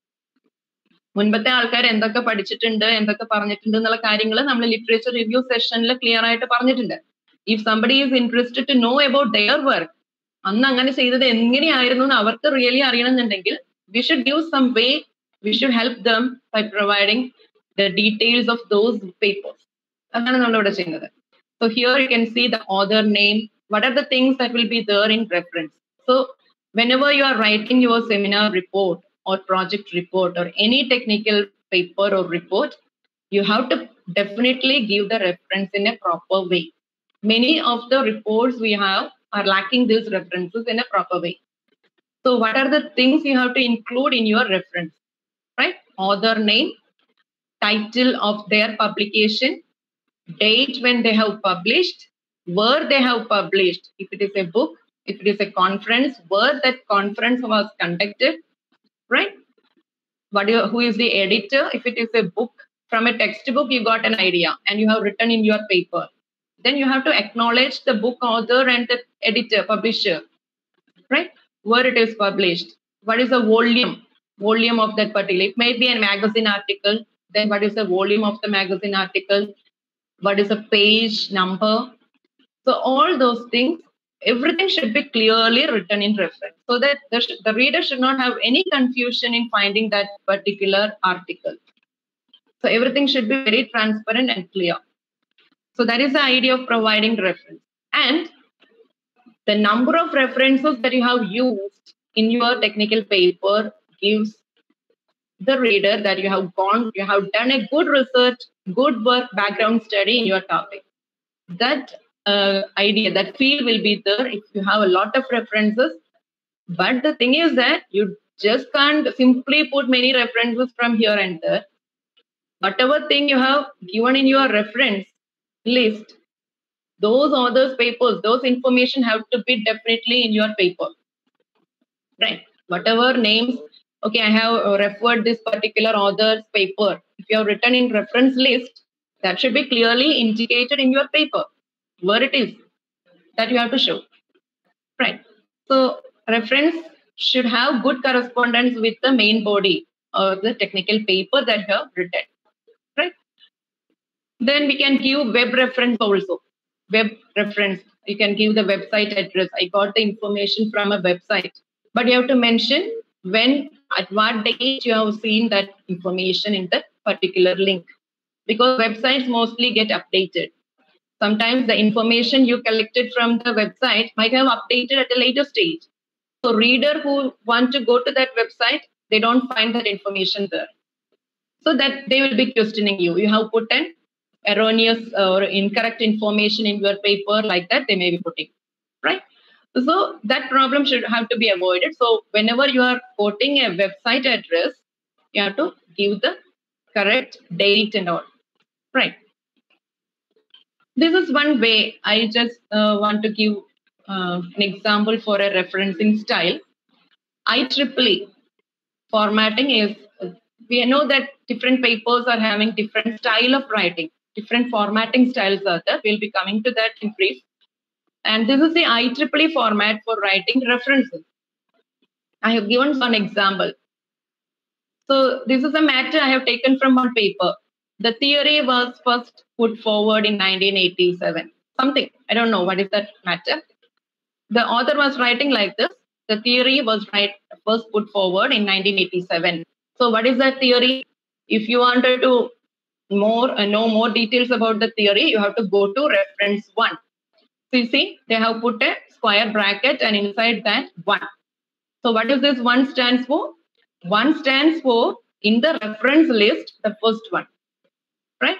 മുൻപത്തെ ആൾക്കാർ എന്തൊക്കെ പഠിച്ചിട്ടുണ്ട് എന്തൊക്കെ പറഞ്ഞിട്ടുണ്ട് എന്നുള്ള കാര്യങ്ങൾ നമ്മൾ literature review സെഷനിൽ ക്ലിയർ ആയിട്ട് പറഞ്ഞിട്ടുണ്ട്. If somebody is interested to know about their work, അന്ന് അങ്ങനെ ചെയ്തത് എങ്ങനെയായിരുന്നു എന്ന് അവർക്ക് റിയലി അറിയണമെന്നുണ്ടെങ്കിൽ we should give some way, we should help them by providing the details of those papers. അതാണ് നമ്മളിവിടെ ചെയ്യുന്നത്. So here you can see the author name, what are the things that will be there in reference. So whenever you are writing your seminar report or project report or any technical paper or report, you have to definitely give the reference in a proper way. Many of the reports we have are lacking these references in a proper way. So what are the things you have to include in your reference, right? Author name, title of their publication, date when they have published, where they have published, if it is a book, if it is a conference, where that conference was conducted, right? Who is the editor? If it is a book, from a textbook, you got an idea and you have written in your paper. Then you have to acknowledge the book author and the editor, publisher, right? Where it is published. What is the volume of that particular? It may be a magazine article. Then what is the volume of the magazine article? What is the page number? So all those things, everything should be clearly written in reference so that the reader should not have any confusion in finding that particular article. So everything should be very transparent and clear. So that is the idea of providing reference. And the number of references that you have used in your technical paper gives the reader that you have done a good research, good work, background study in your topic. That idea, that feel will be there if you have a lot of references. But the thing is that you just can't simply put many references from here and there. Whatever thing you have given in your reference list, those authors' papers, those information have to be definitely in your paper, right? Whatever names, okay, I have referred this particular author's paper. If you have written in reference list, that should be clearly indicated in your paper, where it is that you have to show, right? So reference should have good correspondence with the main body or the technical paper that you have written, right? Then we can give web reference also. Web reference, you can give the website address. I got the information from a website, but you have to mention when, at what date you have seen that information in that particular link, because websites mostly get updated. Sometimes the information you collected from the website might have updated at a later stage. So reader who want to go to that website, they don't find that information there. So that they will be questioning you. You have put an erroneous or incorrect information in your paper, like that they may be putting, right? So that problem should have to be avoided. So whenever you are quoting a website address, you have to give the correct date and all, right? This is one way. I just want to give an example for a referencing style. IEEE formatting is, we know that different papers are having different style of writing, different formatting styles are there. We'll be coming to that in brief. And this is the IEEE format for writing references. I have given one example. So this is a matter I have taken from one paper. The theory was first put forward in 1987. Something, I don't know what is that matter. The author was writing like this. The theory was first put forward in 1987. So what is that theory? If you wanted to know more details about the theory, you have to go to reference 1. So you see, they have put a square bracket and inside that 1. So what does this 1 stands for? 1 stands for, in the reference list, the first one, right?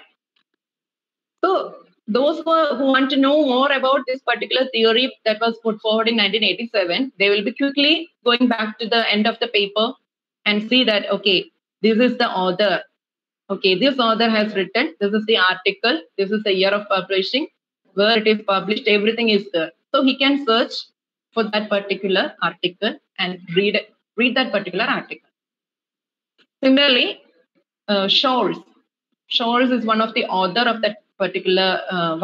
So those who want to know more about this particular theory that was put forward in 1987, they will be quickly going back to the end of the paper and see that, okay, this is the author. Okay, this author has written, this is the article, this is the year of publishing, where it is published, everything is there. So he can search for that particular article and read that particular article. Similarly, Scholz. Scholz is one of the author of that particular,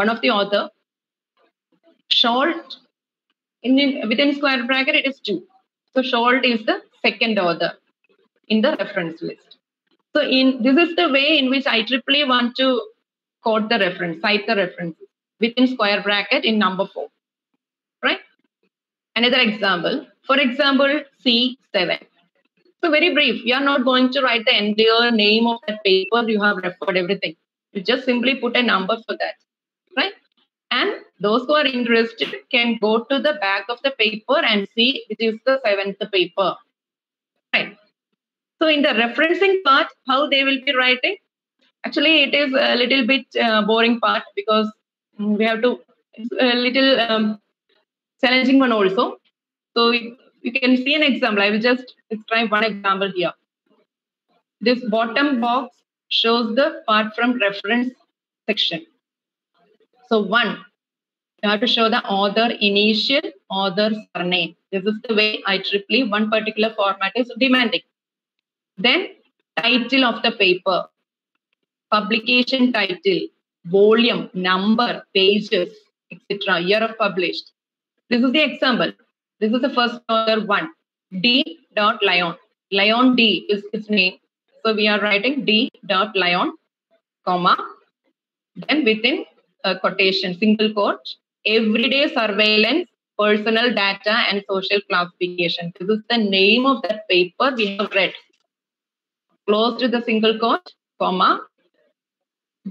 Scholz, within square bracket, it is 2. So Scholz is the second author in the reference list. So this is the way in which IEEE want to quote the reference, cite the references within square bracket in number 4, right? Another example, for example, C7. So very brief, you are not going to write the entire name of that paper, you have referred everything. You just simply put a number for that, right? And those who are interested can go to the back of the paper and see it is the 7th paper, right? So in the referencing part, how they will be writing? Actually, it is a little bit boring part because we have to, it's a little challenging one also. So you can see an example. I will just describe one example here. This bottom box shows the part from reference section. So 1, you have to show the author initial, author surname. This is the way IEEE, one particular format is demanding. Then title of the paper, publication title, volume, number, pages, etc., year of published. This is the example. This is the first author 1, D. Lyon. Lyon D is his name. So we are writing D. Lyon, comma, then within a quotation, single quote, everyday surveillance, personal data and social classification. This is the name of that paper we have read. Close to the single quote, comma, then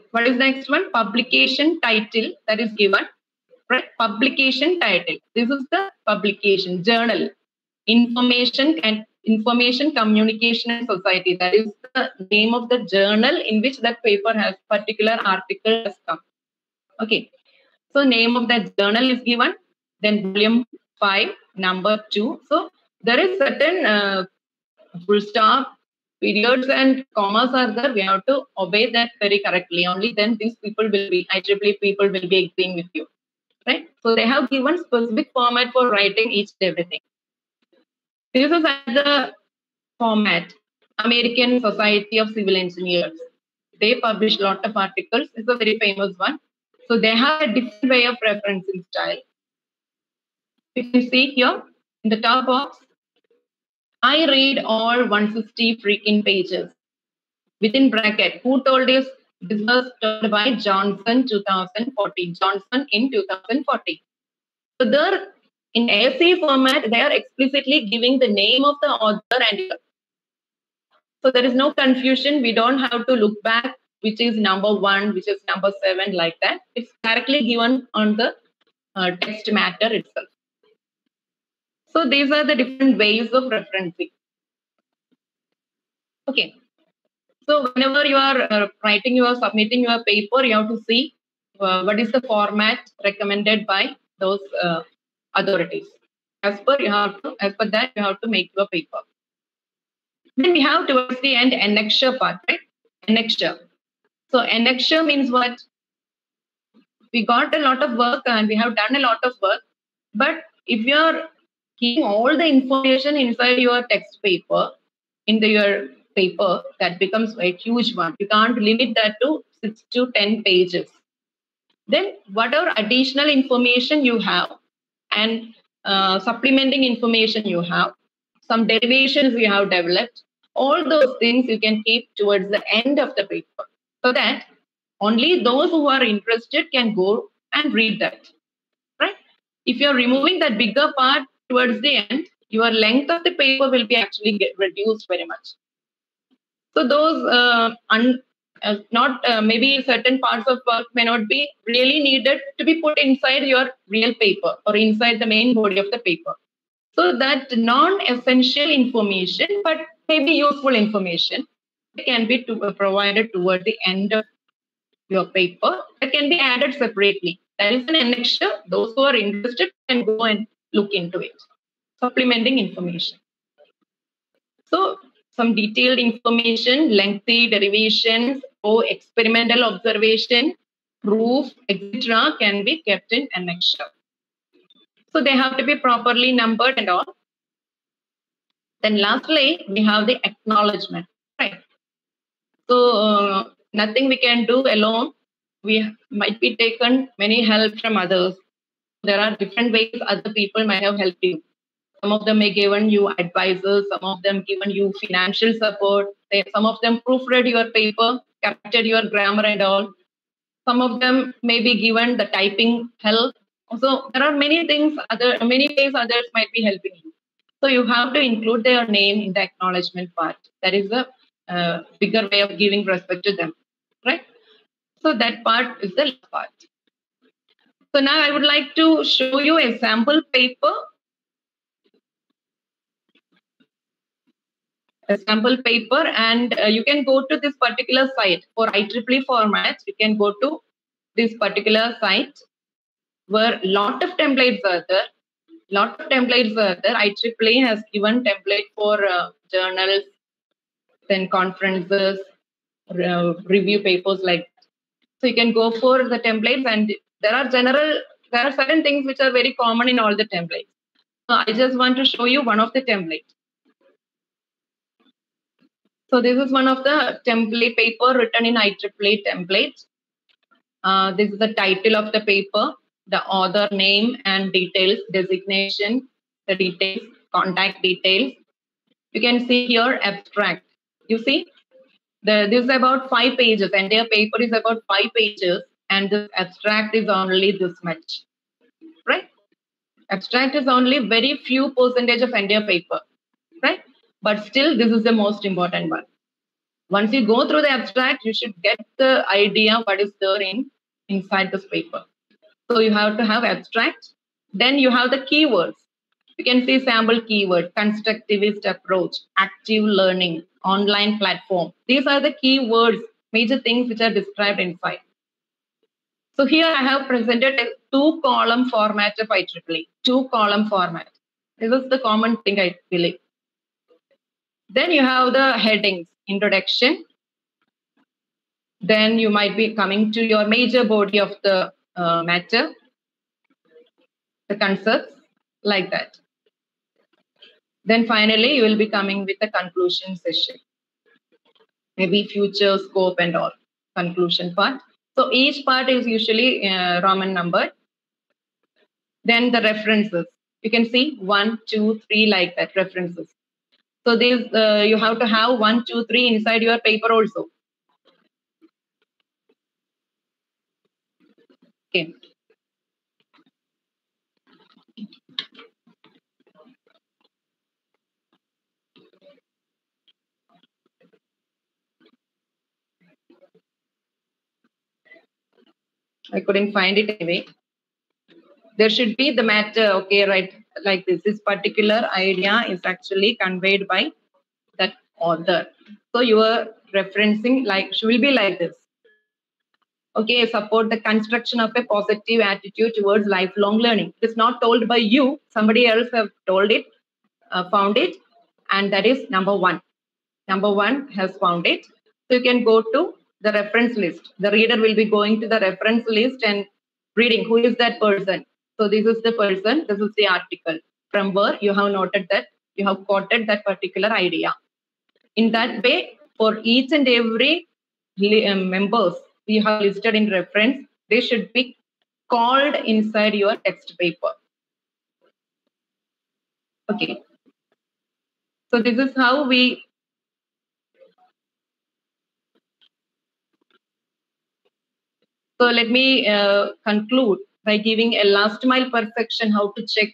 What is the next one? Publication title that is given. Right? Publication title. This is the publication, journal, information communication and society. That is the name of the journal in which that paper has particular article has come. Okay. So name of that journal is given. Then volume 5, number 2. So there is certain full stop, periods and commas are there. We have to obey that very correctly. Only then these people will be, IEEE people will be agreeing with you. Right? So they have given specific format for writing each and everything. This is the format, American Society of Civil Engineers. They publish a lot of articles. It's a very famous one. So they have a different way of referencing style. You can see here in the top box, I read all 150 freaking pages. Within bracket, who told us? This was told by Johnson 2014. Johnson in 2014. So there, in essay format, they are explicitly giving the name of the author and so there is no confusion. We don't have to look back, which is number 1, which is number 7, like that. It's directly given on the text matter itself. So these are the different ways of referencing. Okay. So whenever you are writing, you are submitting your paper, you have to see what is the format recommended by those authorities. As per that, you have to make your paper. Then we have towards the end annexure part, right? Annexure. So annexure means what? We got a lot of work and we have done a lot of work. But if you are keeping all the information inside your text paper, your paper, that becomes a huge one. You can't limit that to 6 to 10 pages. Then whatever additional information you have and supplementing information you have, some derivations you have developed, all those things you can keep towards the end of the paper so that only those who are interested can go and read that, right? If you're removing that bigger part towards the end, your length of the paper will be actually reduced very much. So those maybe certain parts of work may not be really needed to be put inside your real paper or inside the main body of the paper. So that non-essential information, but maybe useful information, can be provided toward the end of your paper. That can be added separately. That is an annexure. Those who are interested can go and look into it. Supplementing information. So some detailed information, lengthy derivations, or experimental observation, proof, etc. can be kept in annexure. So they have to be properly numbered and all. Then lastly, we have the acknowledgement, right? So nothing we can do alone. We might be taken many help from others. There are different ways other people might have helped you. Some of them may given you advices, some of them given you financial support, some of them proofread your paper, corrected your grammar and all. Some of them may be given the typing help. So there are many things, many ways others might be helping you. So you have to include their name in the acknowledgement part. That is a bigger way of giving respect to them, right? So that part is the last part. So now I would like to show you a sample paper. A sample paper, and you can go to this particular site for IEEE formats. You can go to this particular site where lot of templates are there. IEEE has given template for journals, then conferences, review papers like that. So you can go for the templates, and there are certain things which are very common in all the templates. So I just want to show you one of the templates. So this is one of the template paper written in IEEE templates. This is the title of the paper, the author name and details, designation, the details, contact details. You can see here abstract. You see, this is about 5 pages, and their paper is about 5 pages, and the abstract is only this much, right? Abstract is only very few percentage of entire paper, right? But still, this is the most important one. Once you go through the abstract, you should get the idea what is there inside this paper. So you have to have abstract. Then you have the keywords. You can see sample keyword, constructivist approach, active learning, online platform. These are the keywords, major things which are described inside. So here I have presented a 2-column format of IEEE, 2-column format. This is the common thing, I believe. Then you have the headings, introduction. Then you might be coming to your major body of the matter, the concepts, like that. Then finally, you will be coming with the conclusion session. Maybe future, scope and all, conclusion part. So each part is usually Roman numbered. Then the references. You can see 1, 2, 3 like that, references. So these you have to have 1, 2, 3 inside your paper also. Okay. I couldn't find it anyway. There should be the matter, okay, right, like this. This particular idea is actually conveyed by that author. So you are referencing like, will be like this. Okay, support the construction of a positive attitude towards lifelong learning. It's not told by you, somebody else have told it, found it, and that is number 1. Number 1 has found it. So you can go to the reference list. The reader will be going to the reference list and reading who is that person. So this is the person, this is the article from where you have noted that you have quoted that particular idea. In that way, for each and every members you have listed in reference, they should be called inside your text paper. Okay. So this is how we So let me conclude by giving a last mile perfection, how to check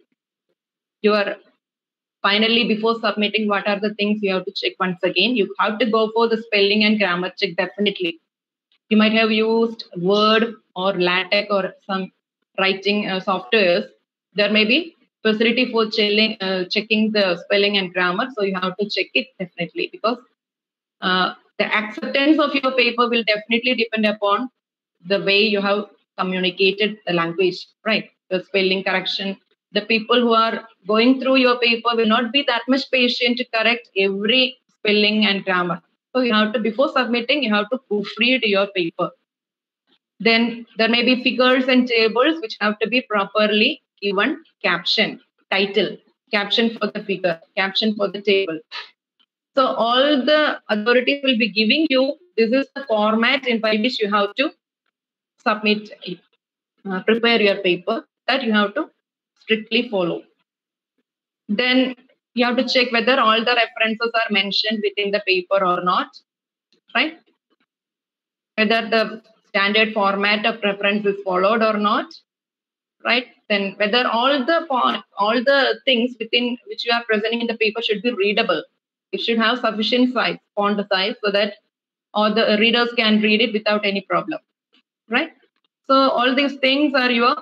your finally before submitting, what are the things you have to check once again. You have to go for the spelling and grammar check, definitely. You might have used Word or LaTeX or some writing softwares. There may be facility for checking the spelling and grammar. So you have to check it definitely, because the acceptance of your paper will definitely depend upon the way you have communicated the language, right? The spelling correction. The people who are going through your paper will not be that much patient to correct every spelling and grammar. So you have to, before submitting, you have to proofread your paper. Then there may be figures and tables which have to be properly given caption, title, caption for the figure, caption for the table. So all the authorities will be giving you, this is the format in by which you have to submit it, prepare your paper, that you have to strictly follow. Then you have to check whether all the references are mentioned within the paper or not, right? Whether the standard format of reference is followed or not, right? Then whether all the things within which you are presenting in the paper should be readable. It should have sufficient size, font size, so that all the readers can read it without any problem, right? So all these things are your.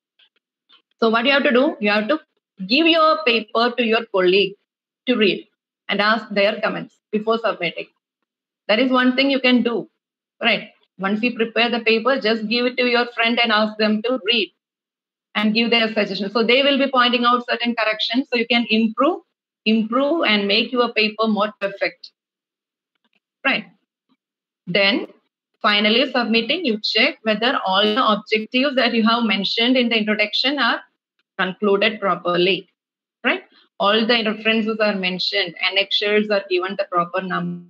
So what you have to do, you have to give your paper to your colleague to read and ask their comments before submitting. That is one thing you can do, right? Once you prepare the paper, just give it to your friend and ask them to read and give their suggestions. So they will be pointing out certain corrections, so you can improve and make your paper more perfect, right? Then finally submitting, you check whether all the objectives that you have mentioned in the introduction are concluded properly, right? All the references are mentioned, annexures are given the proper number.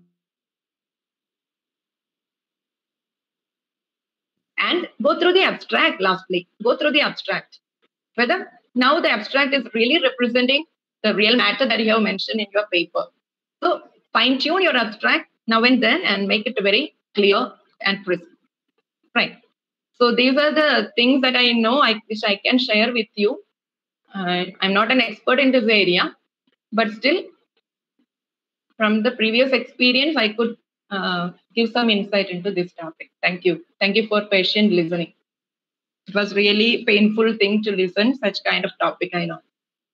And go through the abstract lastly. Go through the abstract. Whether now the abstract is really representing the real matter that you have mentioned in your paper. So fine-tune your abstract now and then and make it very clear and crisp, right? So these are the things that I know, which I can share with you. I'm not an expert in this area, but still from the previous experience, I could give some insight into this topic. Thank you. Thank you for patient listening. It was really painful thing to listen such kind of topic, I know.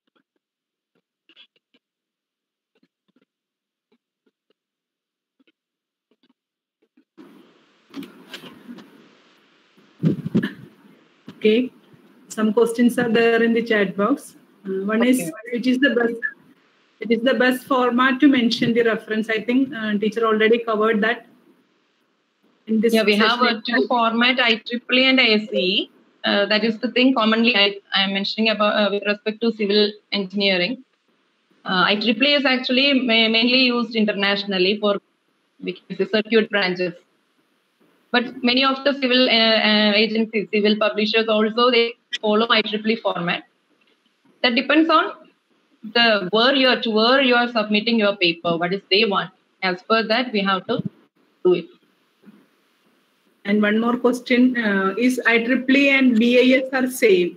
Okay, some questions are there in the chat box. One is, which is the best? It is the best format to mention the reference. I think teacher already covered that. In this we have two format, IEEE and ISE. That is the thing commonly I am mentioning about with respect to civil engineering. IEEE is actually mainly used internationally for circuit branches. But many of the civil agencies, civil publishers also, they follow IEEE format. That depends on where you are submitting your paper, what is they want. As per that, we have to do it. And one more question, is IEEE and BIS are same?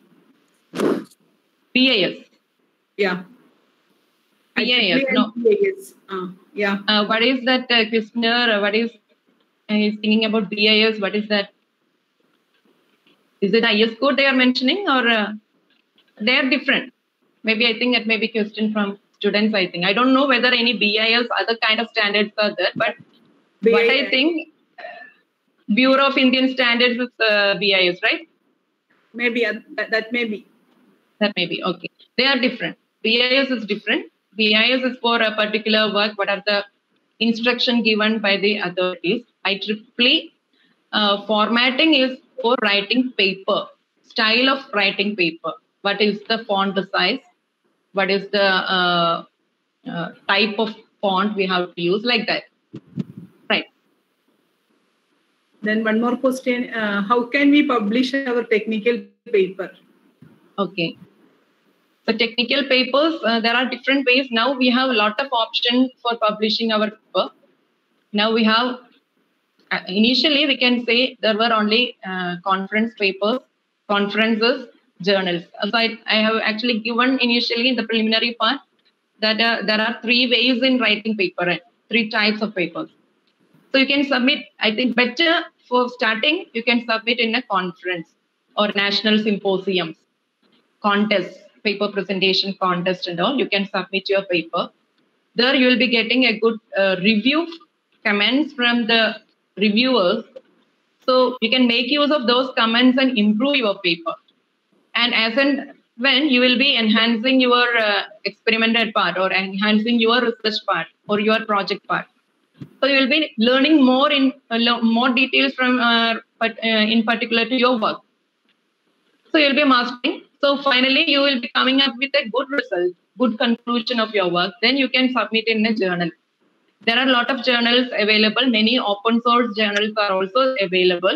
BIS? Yeah. BIS, no. BIS. Yeah. What is that, questioner? What is he's thinking about BIS? What is that? Is it IS code they are mentioning, or they are different? Maybe I think that may be question from students. I think I don't know whether any BIS other kind of standards are there, but BIS. What I think Bureau of Indian Standards is BIS, right? Maybe that may be. That may be okay. They are different. BIS is different. BIS is for a particular work. What are the instruction given by the authorities? IEEE formatting is for writing paper, style of writing paper. What is the font size? What is the type of font we have to use, like that. Right. Then one more question. How can we publish our technical paper? Okay. So technical papers, there are different ways. Now we have a lot of options for publishing our paper. Now we have, initially we can say there were only conference papers, conferences, journals. So I have actually given initially in the preliminary part that there are 3 ways in writing paper, 3 types of papers. So you can submit, I think better for starting, you can submit in a conference or national symposiums, contests, paper presentation contest and all. You can submit your paper. There you will be getting a good review, comments from the reviewers. So you can make use of those comments and improve your paper. And as and when you will be enhancing your experimental part or enhancing your research part or your project part. So you will be learning more in more details from in particular to your work. So you'll be mastering. So finally, you will be coming up with a good result, good conclusion of your work. Then you can submit in a journal. There are a lot of journals available. Many open source journals are also available.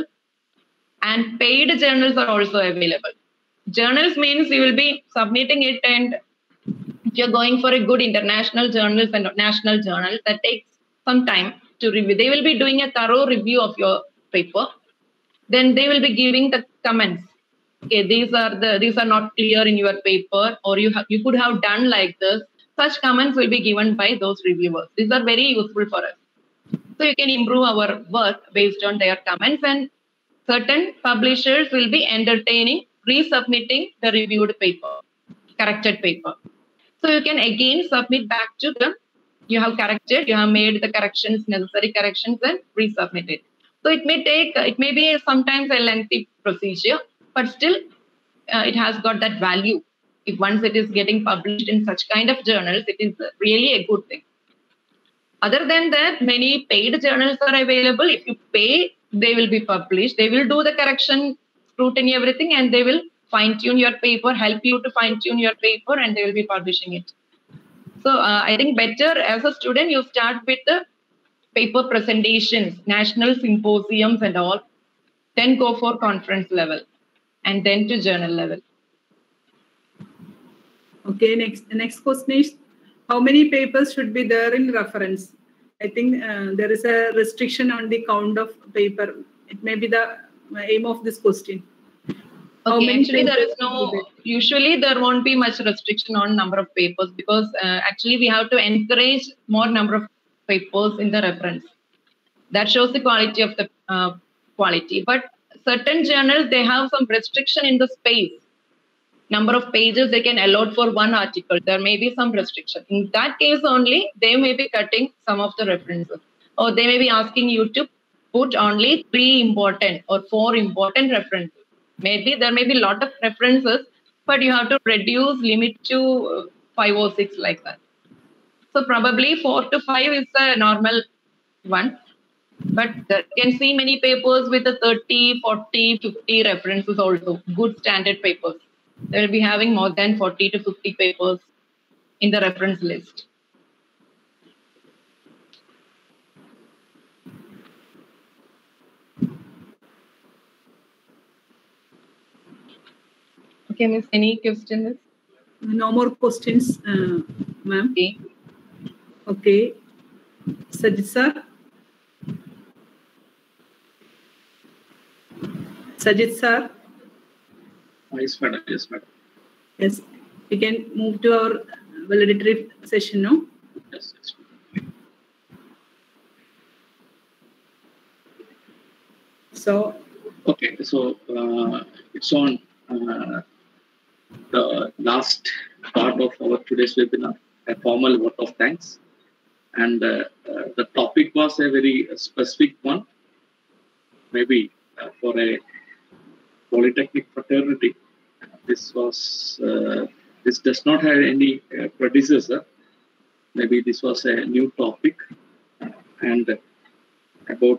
And paid journals are also available. Journals means you will be submitting it, and if you're going for a good international journals and national journals, that takes some time to review. They will be doing a thorough review of your paper. Then they will be giving the comments. Okay, these are not clear in your paper, or you could have done like this. Such comments will be given by those reviewers. These are very useful for us. So you can improve our work based on their comments, and certain publishers will be entertaining resubmitting the reviewed paper, corrected paper. So you can again submit back to them. You have corrected, you have made the corrections, necessary corrections, and resubmit it. So it may be sometimes a lengthy procedure, but still it has got that value. If once it is getting published in such kind of journals, it is really a good thing. Other than that, many paid journals are available. If you pay, they will be published. They will do the correction, scrutiny, everything, and they will fine-tune your paper, help you to fine-tune your paper, and they will be publishing it. So I think better as a student, you start with the paper presentations, national symposiums and all, then go for conference level, and then to journal level. Okay, next question is, how many papers should be there in reference? I think there is a restriction on the count of paper. It may be the aim of this question. Okay, actually usually there won't be much restriction on number of papers, because actually we have to encourage more number of papers in the reference. That shows the quality of the quality. But certain journals, they have some restriction in the space. Number of pages they can allot for one article. There may be some restriction. In that case only, they may be cutting some of the references. Or they may be asking you to put only 3 important or 4 important references. Maybe there may be a lot of references, but you have to reduce limit to 5 or 6 like that. So probably 4 to 5 is the normal one. But you can see many papers with the 30, 40, 50 references also, good standard papers. They will be having more than 40 to 50 papers in the reference list. Okay, Miss, any questions? No more questions, ma'am. Okay. Okay. Sajid sir. Sajid sir. Yes, madam. Yes, madam. Yes. We can move to our valedictory session now. Yes, yes. So. Okay, so it's on the last part of our today's webinar, a formal vote of thanks. And the topic was a very specific one, maybe for a polytechnic fraternity. This does not have any predecessor. Maybe this was a new topic, and about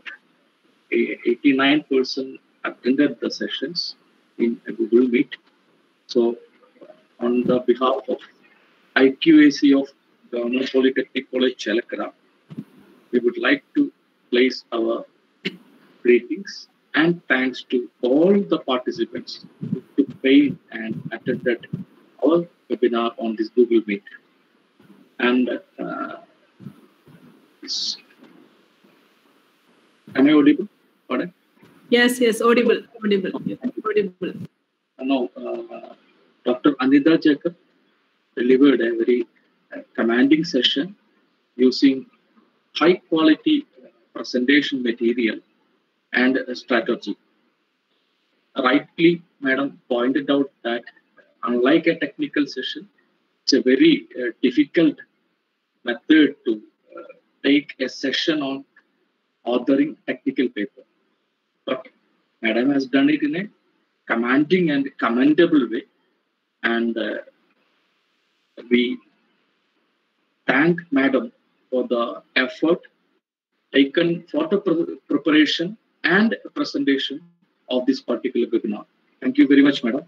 89% attended the sessions in Google Meet. So, on the behalf of IQAC of Government Polytechnic College, Chelakara, we would like to place our greetings and thanks to all the participants who took part and attended our webinar on this Google Meet. And am I audible? Pardon? Yes, yes, audible. Yes, audible. Now, Dr. Anida Jacob delivered a very commanding session using high quality presentation material and strategy. Rightly, Madam pointed out that unlike a technical session, it's a very difficult method to take a session on authoring technical paper. But Madam has done it in a commanding and commendable way. And we thank Madam for the effort taken for the preparation and presentation of this particular webinar. Thank you very much, Madam.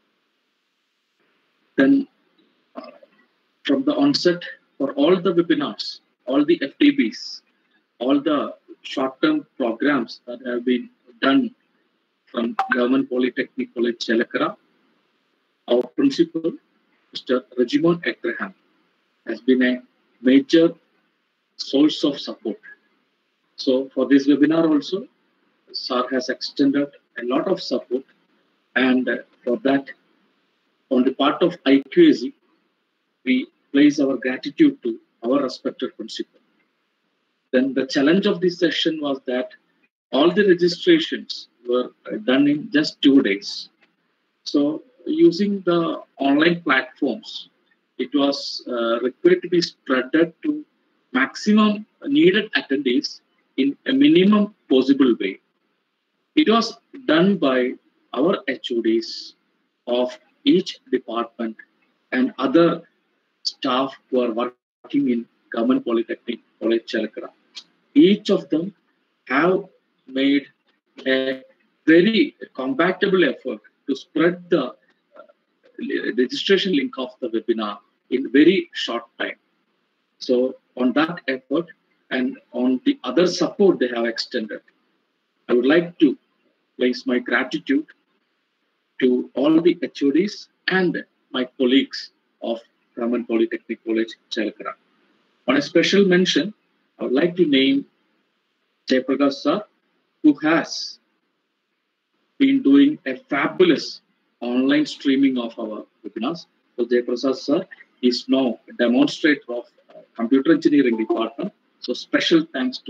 Then, from the onset, for all the webinars, all the FTBs, all the short-term programs that have been done from Government Polytechnic College, Chelakara, our principal, Mr. Regimon Abraham, has been a major source of support. So for this webinar also, Sir has extended a lot of support, and for that, on the part of IQAC, we place our gratitude to our respected principal. Then the challenge of this session was that all the registrations were done in just 2 days. So using the online platforms, it was required to be spread to maximum needed attendees in a minimum possible way. It was done by our HODs of each department and other staff who are working in Government Polytechnic College, Chelakara. Each of them have made a very compatible effort to spread the registration link of the webinar in very short time. So on that effort and on the other support they have extended, I would like to place my gratitude to all the HODs and my colleagues of Government Polytechnic College, Chelakara. On a special mention, I would like to name Jayaprakash sir, who has been doing a fabulous online streaming of our webinars. So Jayaprakash sir is now a demonstrator of computer engineering department. So special thanks to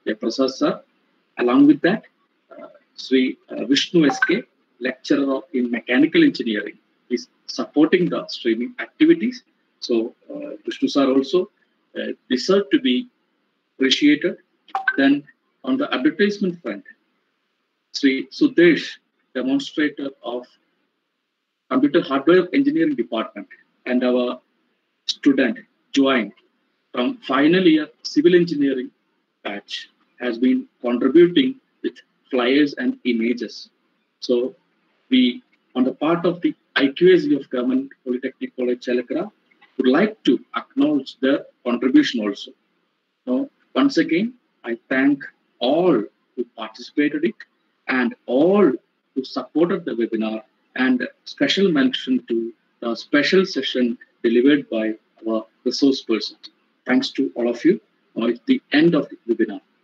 Prasad sir. Along with that, Sri Vishnu SK, lecturer in mechanical engineering, is supporting the streaming activities. So Vishnu sir also deserve to be appreciated. Then on the advertisement front, Sri Sudesh, demonstrator of computer hardware engineering department, and our student joined from final year civil engineering batch, has been contributing with flyers and images. So we, on the part of the IQAC of Government Polytechnic College Chalakara, would like to acknowledge their contribution also. Now, once again, I thank all who participated in it and all who supported the webinar, and special mention to the special session delivered by our resource person. Thanks to all of you. Now it's the end of the webinar.